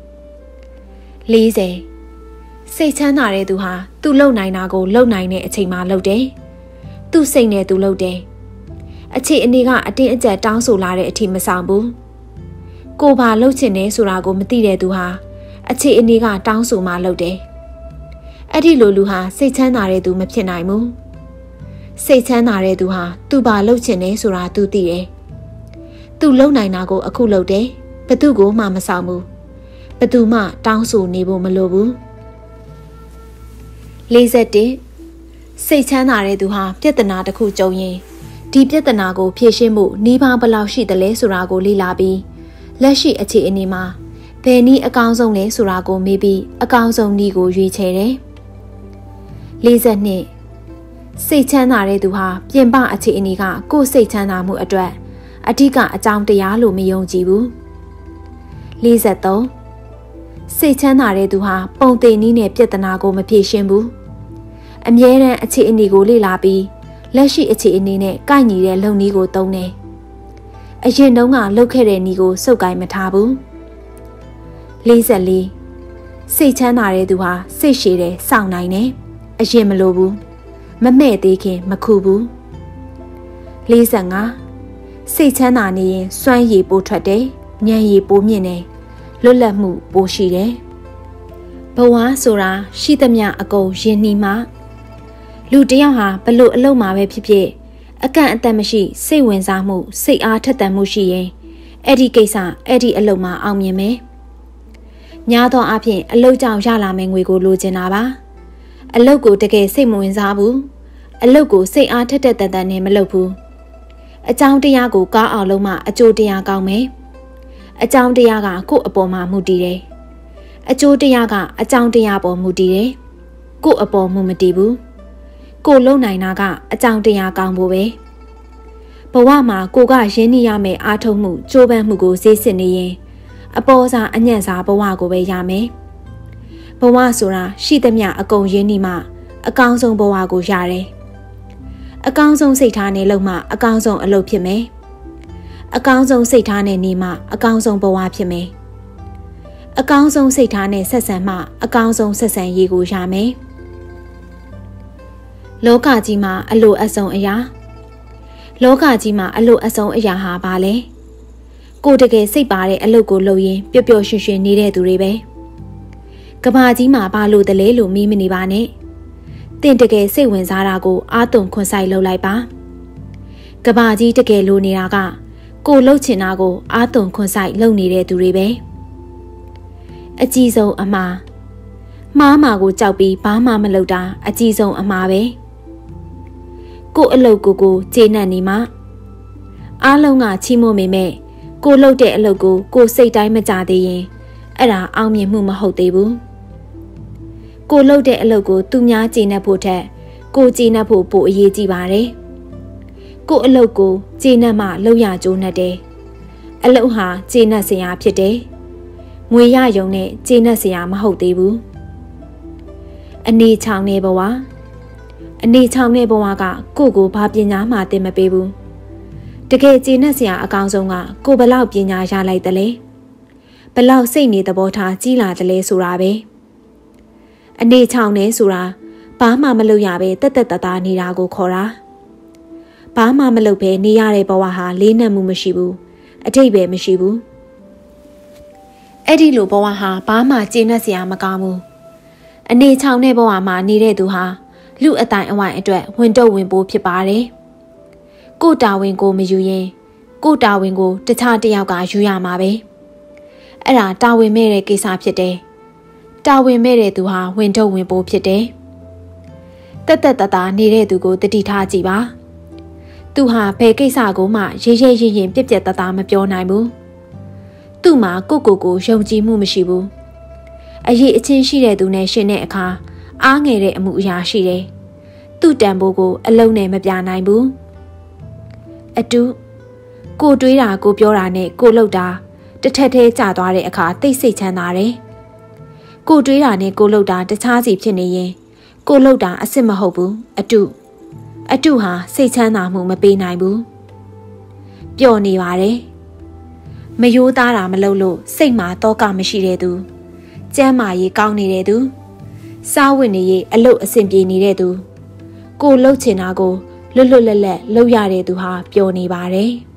Speaker 1: 40စိတ်ချမ်းသာတဲ့သူဟာသူလုပ်နိုင်တာကိုလုပ်နိုင်တဲ့အချိန်မှာလုပ်တယ်သူစိတ်နဲ့သူလုပ်တယ်အခြေအနေကအတင်းအကျပ်တောင်းဆိုလာတဲ့အထိမဆောင်ဘူးကိုဘာလုပ်ချင်တယ်ဆိုတာကိုမသိတဲ့သူဟာအခြေအနေကတောင်းဆိုမှလုပ်တယ်အဲ့ဒီလိုလူဟာစိတ်ချမ်းသာတဲ့သူမဖြစ်နိုင်ဘူးစိတ်ချမ်းသာတဲ့သူဟာသူဘာလုပ်ချင်တယ်ဆိုတာသူသိတယ်သူလုပ်နိုင်တာကိုအခုလုပ်တယ်ဘသူကိုမှမဆောင်ဘူးဘသူမှတောင်းဆိုနေဖို့မလိုဘူး41စိတ်ချမ်းသာတဲ့သူဟာပြဿနာတစ်ခုကြုံရင်ဒီပြဿနာကိုဖြေရှင်းဖို့နည်းပေါင်းဘယ်လောက်ရှိသလဲဆိုတာကိုလေ့လာပြီးလက်ရှိအခြေအနေမှာဘယ်နည်းအကောင်းဆုံးလဲဆိုတာကိုမေးပြီးအကောင်းဆုံးနည်းကိုရွေးချယ်တယ်42စိတ်ချမ်းသာတဲ့သူဟာပြင်ပအခြေအနေကကိုယ်စိတ်ချမ်းသာမှုအတွက်အဓိကအကြောင်းတရားလို့မယုံကြည်ဘူး43စိတ်ချမ်းသာတဲ့သူဟာပုံသေးနည်းနဲ့ပြဿနာကိုမဖြေရှင်းဘူးမြဲတမ်းအခြေအနေကိုလေ့လာပြီးလက်ရှိအခြေအနေနဲ့ကိုက်ညီတဲ့လုပ်နည်းကိုသုံးတယ်။အရင်တုန်းကလုပ်ခဲ့တဲ့နည်းကိုစုပ်ကိုင်မထားဘူး။44စိတ်ချမ်းသာတဲ့သူဟာစိတ်ရှည်တယ်စောင့်နိုင်တယ်။အရင်မလိုဘူး။မမဲ့သေးခင်မခုဘူး။45စိတ်ချမ်းသာနေရင်စွမ်းရည်ပိုထွက်တယ်။ဉာဏ်ရည်ပိုမြင့်တယ်။လွတ်လပ်မှုပိုရှိတယ်။ဘဝဆိုတာရှိသမျှအကုန်ရင်းနှီးမှလူတယောက်ဟာဘလို့အလုံးမှာပဲဖြစ်ဖြစ်အကန့်အသတ်မရှိစိတ်ဝင်စားမှုစိတ်အားထက်သန်မှုရှိရင်အဲ့ဒီကိစ္စအဲ့ဒီအလုံးမှာအောင်မြင်မယ်။ညာသောအားဖြင့်အလုံးကြောင့်ရလာမယ့်ငွေကိုလိုချင်တာပါ။အလုံးကိုတကယ်စိတ်မဝင်စားဘူး။အလုံးကိုစိတ်အားထက်သန်နဲ့မလုပ်ဘူး။အကြောင်းတရားကိုကောင်းအောင်လုပ်မှအကျိုးတရားကောင်းမယ်။အကြောင်းတရားကကိုယ့်အပေါ်မှာမူတည်တယ်။အကျိုးတရားကအကြောင်းတရားပေါ်မူတည်တယ်။ကိုယ့်အပေါ်မူမတည်ဘူး။ကိုလုံနိုင်တာကအကြောင်းတရားကောင်းဖို့ပဲဘဝမှာကိုကရင်းနှီးရမယ့်အားထုတ်မှုကြိုးပမ်းမှုကိုဈေးစစ်နေရင်အပေါ်စားအညံ့စားဘဝကိုပဲရမယ်ဘဝဆိုတာရှိသမျှအကုန်ရင်းနှီးမှအကောင်းဆုံးဘဝကိုရတယ်အကောင်းဆုံးစိတ်ထားနဲ့လုပ်မှအကောင်းဆုံးအလုပ်ဖြစ်မယ်အကောင်းဆုံးစိတ်ထားနဲ့နေမှအကောင်းဆုံးဘဝဖြစ်မယ်အကောင်းဆုံးစိတ်ထားနဲ့ဆက်ဆံမှအကောင်းဆုံးဆက်ဆံရေးကိုရမယ်လောကကြီးမှာအလိုအဆုံးအရာလောကကြီးမှာအလိုအဆုံးအရာဟာဘာလဲကိုတကယ်စိတ်ပါတဲ့အလုပ်ကိုလုပ်ရင်ပျော်ပျော်ရွှင်ရွှင်နေတဲ့သူတွေပဲကဘာကြီးမှာဘာလို့တလဲလို့မေးမနေပါနဲ့တင့်တကယ်စိတ်ဝင်စားတာကိုအာသွန်ခွန်ဆိုင်လုပ်လိုက်ပါကဘာကြီးတကယ်လိုနေတာကကိုလှုပ်ချင်တာကိုအာသွန်ခွန်ဆိုင်လုပ်နေတဲ့သူတွေပဲအကြီးဆုံးအမှားမှားကိုကြောက်ပြီးဘာမှမလုပ်တာအကြီးဆုံးအမှားပဲကိုအလုပ်ကိုကျေနပ်နေမှအားလုံးကချီးမွမ်းမိမဲ့ကိုလှုပ်တဲ့အလုပ်ကိုစိတ်တိုင်းမကြသေးရင်အဲ့ဒါအောင်မြင်မှုမဟုတ်သေးဘူးကိုလှုပ်တဲ့အလုပ်ကိုသူများကျေနပ်ဖို့ထက်ကိုကျေနပ်ဖို့ပိုအရေးကြီးပါတယ်ကိုအလုပ်ကိုကျေနပ်မှလုပ်ရကြိုးနှက်တယ်အလုပ်ဟာကျေနပ်စရာဖြစ်တယ်ငွေရယုံနဲ့ကျေနပ်စရာမဟုတ်သေးဘူးအနေချောင်တဲ့ဘဝအနေချောင်တဲ့ဘဝကကိုဘာပညာမှသင်မပေးဘူးတကယ်ကျေနပ်စရာအကောင်းဆုံးကကိုဘလောက်ပညာရလိုက်တယ်လဲဘလောက်စိတ်နေသဘောထားကြီးလာတယ်လဲဆိုတာပဲအနေချောင်နေဆိုတာဘာမှမလုပ်ရပဲတက်တက်တသားနေတာကိုခေါ်တာဘာမှမလုပ်ဘဲနေရတဲ့ဘဝဟာလေးနက်မှုမရှိဘူးအထိတ်ပဲမရှိဘူးအဲ့ဒီလိုဘဝဟာဘာမှကျေနပ်စရာမကောင်းဘူးအနေချောင်တဲ့ဘဝမှာနေတဲ့သူဟာလူအတိုင်းအဝိုင်းအတွက်ဝင်တော့ဝင်ပိုးဖြစ်ပါတယ်။ကိုတာဝန်ကိုမယူရင်ကိုတာဝန်ကိုတခြားတစ်ယောက်ကယူရမှာပဲ။အဲ့ဒါတာဝန်မဲ့တဲ့ကိစ္စဖြစ်တယ်။တာဝန်မဲ့တဲ့သူဟာဝင်တော့ဝင်ပိုးဖြစ်တယ်။တက်တက်တသားနေတဲ့သူကိုတတိထားကြည့်ပါ။သူဟာဘယ်ကိစ္စကိုမှရေးရေးရင်ပြက်ပြက်တသားမပြောနိုင်ဘူး။သူ့မှာကိုယုံကြည်မှုမရှိဘူး။အရေးအချင်းရှိတဲ့သူနဲ့ရှင်တဲ့အခါအားငယ်တဲ့အမှုအရာရှိတယ်။သူ့တန်ဖိုးကိုအလုံးနဲ့မပြနိုင်ဘူး။အတူကိုတွေးတာကိုပြောတာနဲ့ကိုလှုပ်တာတစ်ထက်သေးကျသွားတဲ့အခါသိစိတ်ချမ်းသာတယ်။ကိုတွေးတာနဲ့ကိုလှုပ်တာတခြားစီဖြစ်နေရင်ကိုလှုပ်တာအစ်စ်မဟုတ်ဘူး။အတူဟာစိတ်ချမ်းသာမှုမပေးနိုင်ဘူး။ပျော်နေပါတယ်။မယိုးသားတာမလုပ်လို့စိတ်မှာတောကမရှိတဲ့သူ။ကျမ်းမာရေးကောင်းနေတဲ့သူစားဝတ်နေရေးအလုပ်အဆင်ပြေနေတဲ့သူကိုလှုပ်ချင်တာကိုလွတ်လွတ်လပ်လပ်လုပ်ရတဲ့သူဟာပျော်နေပါတယ်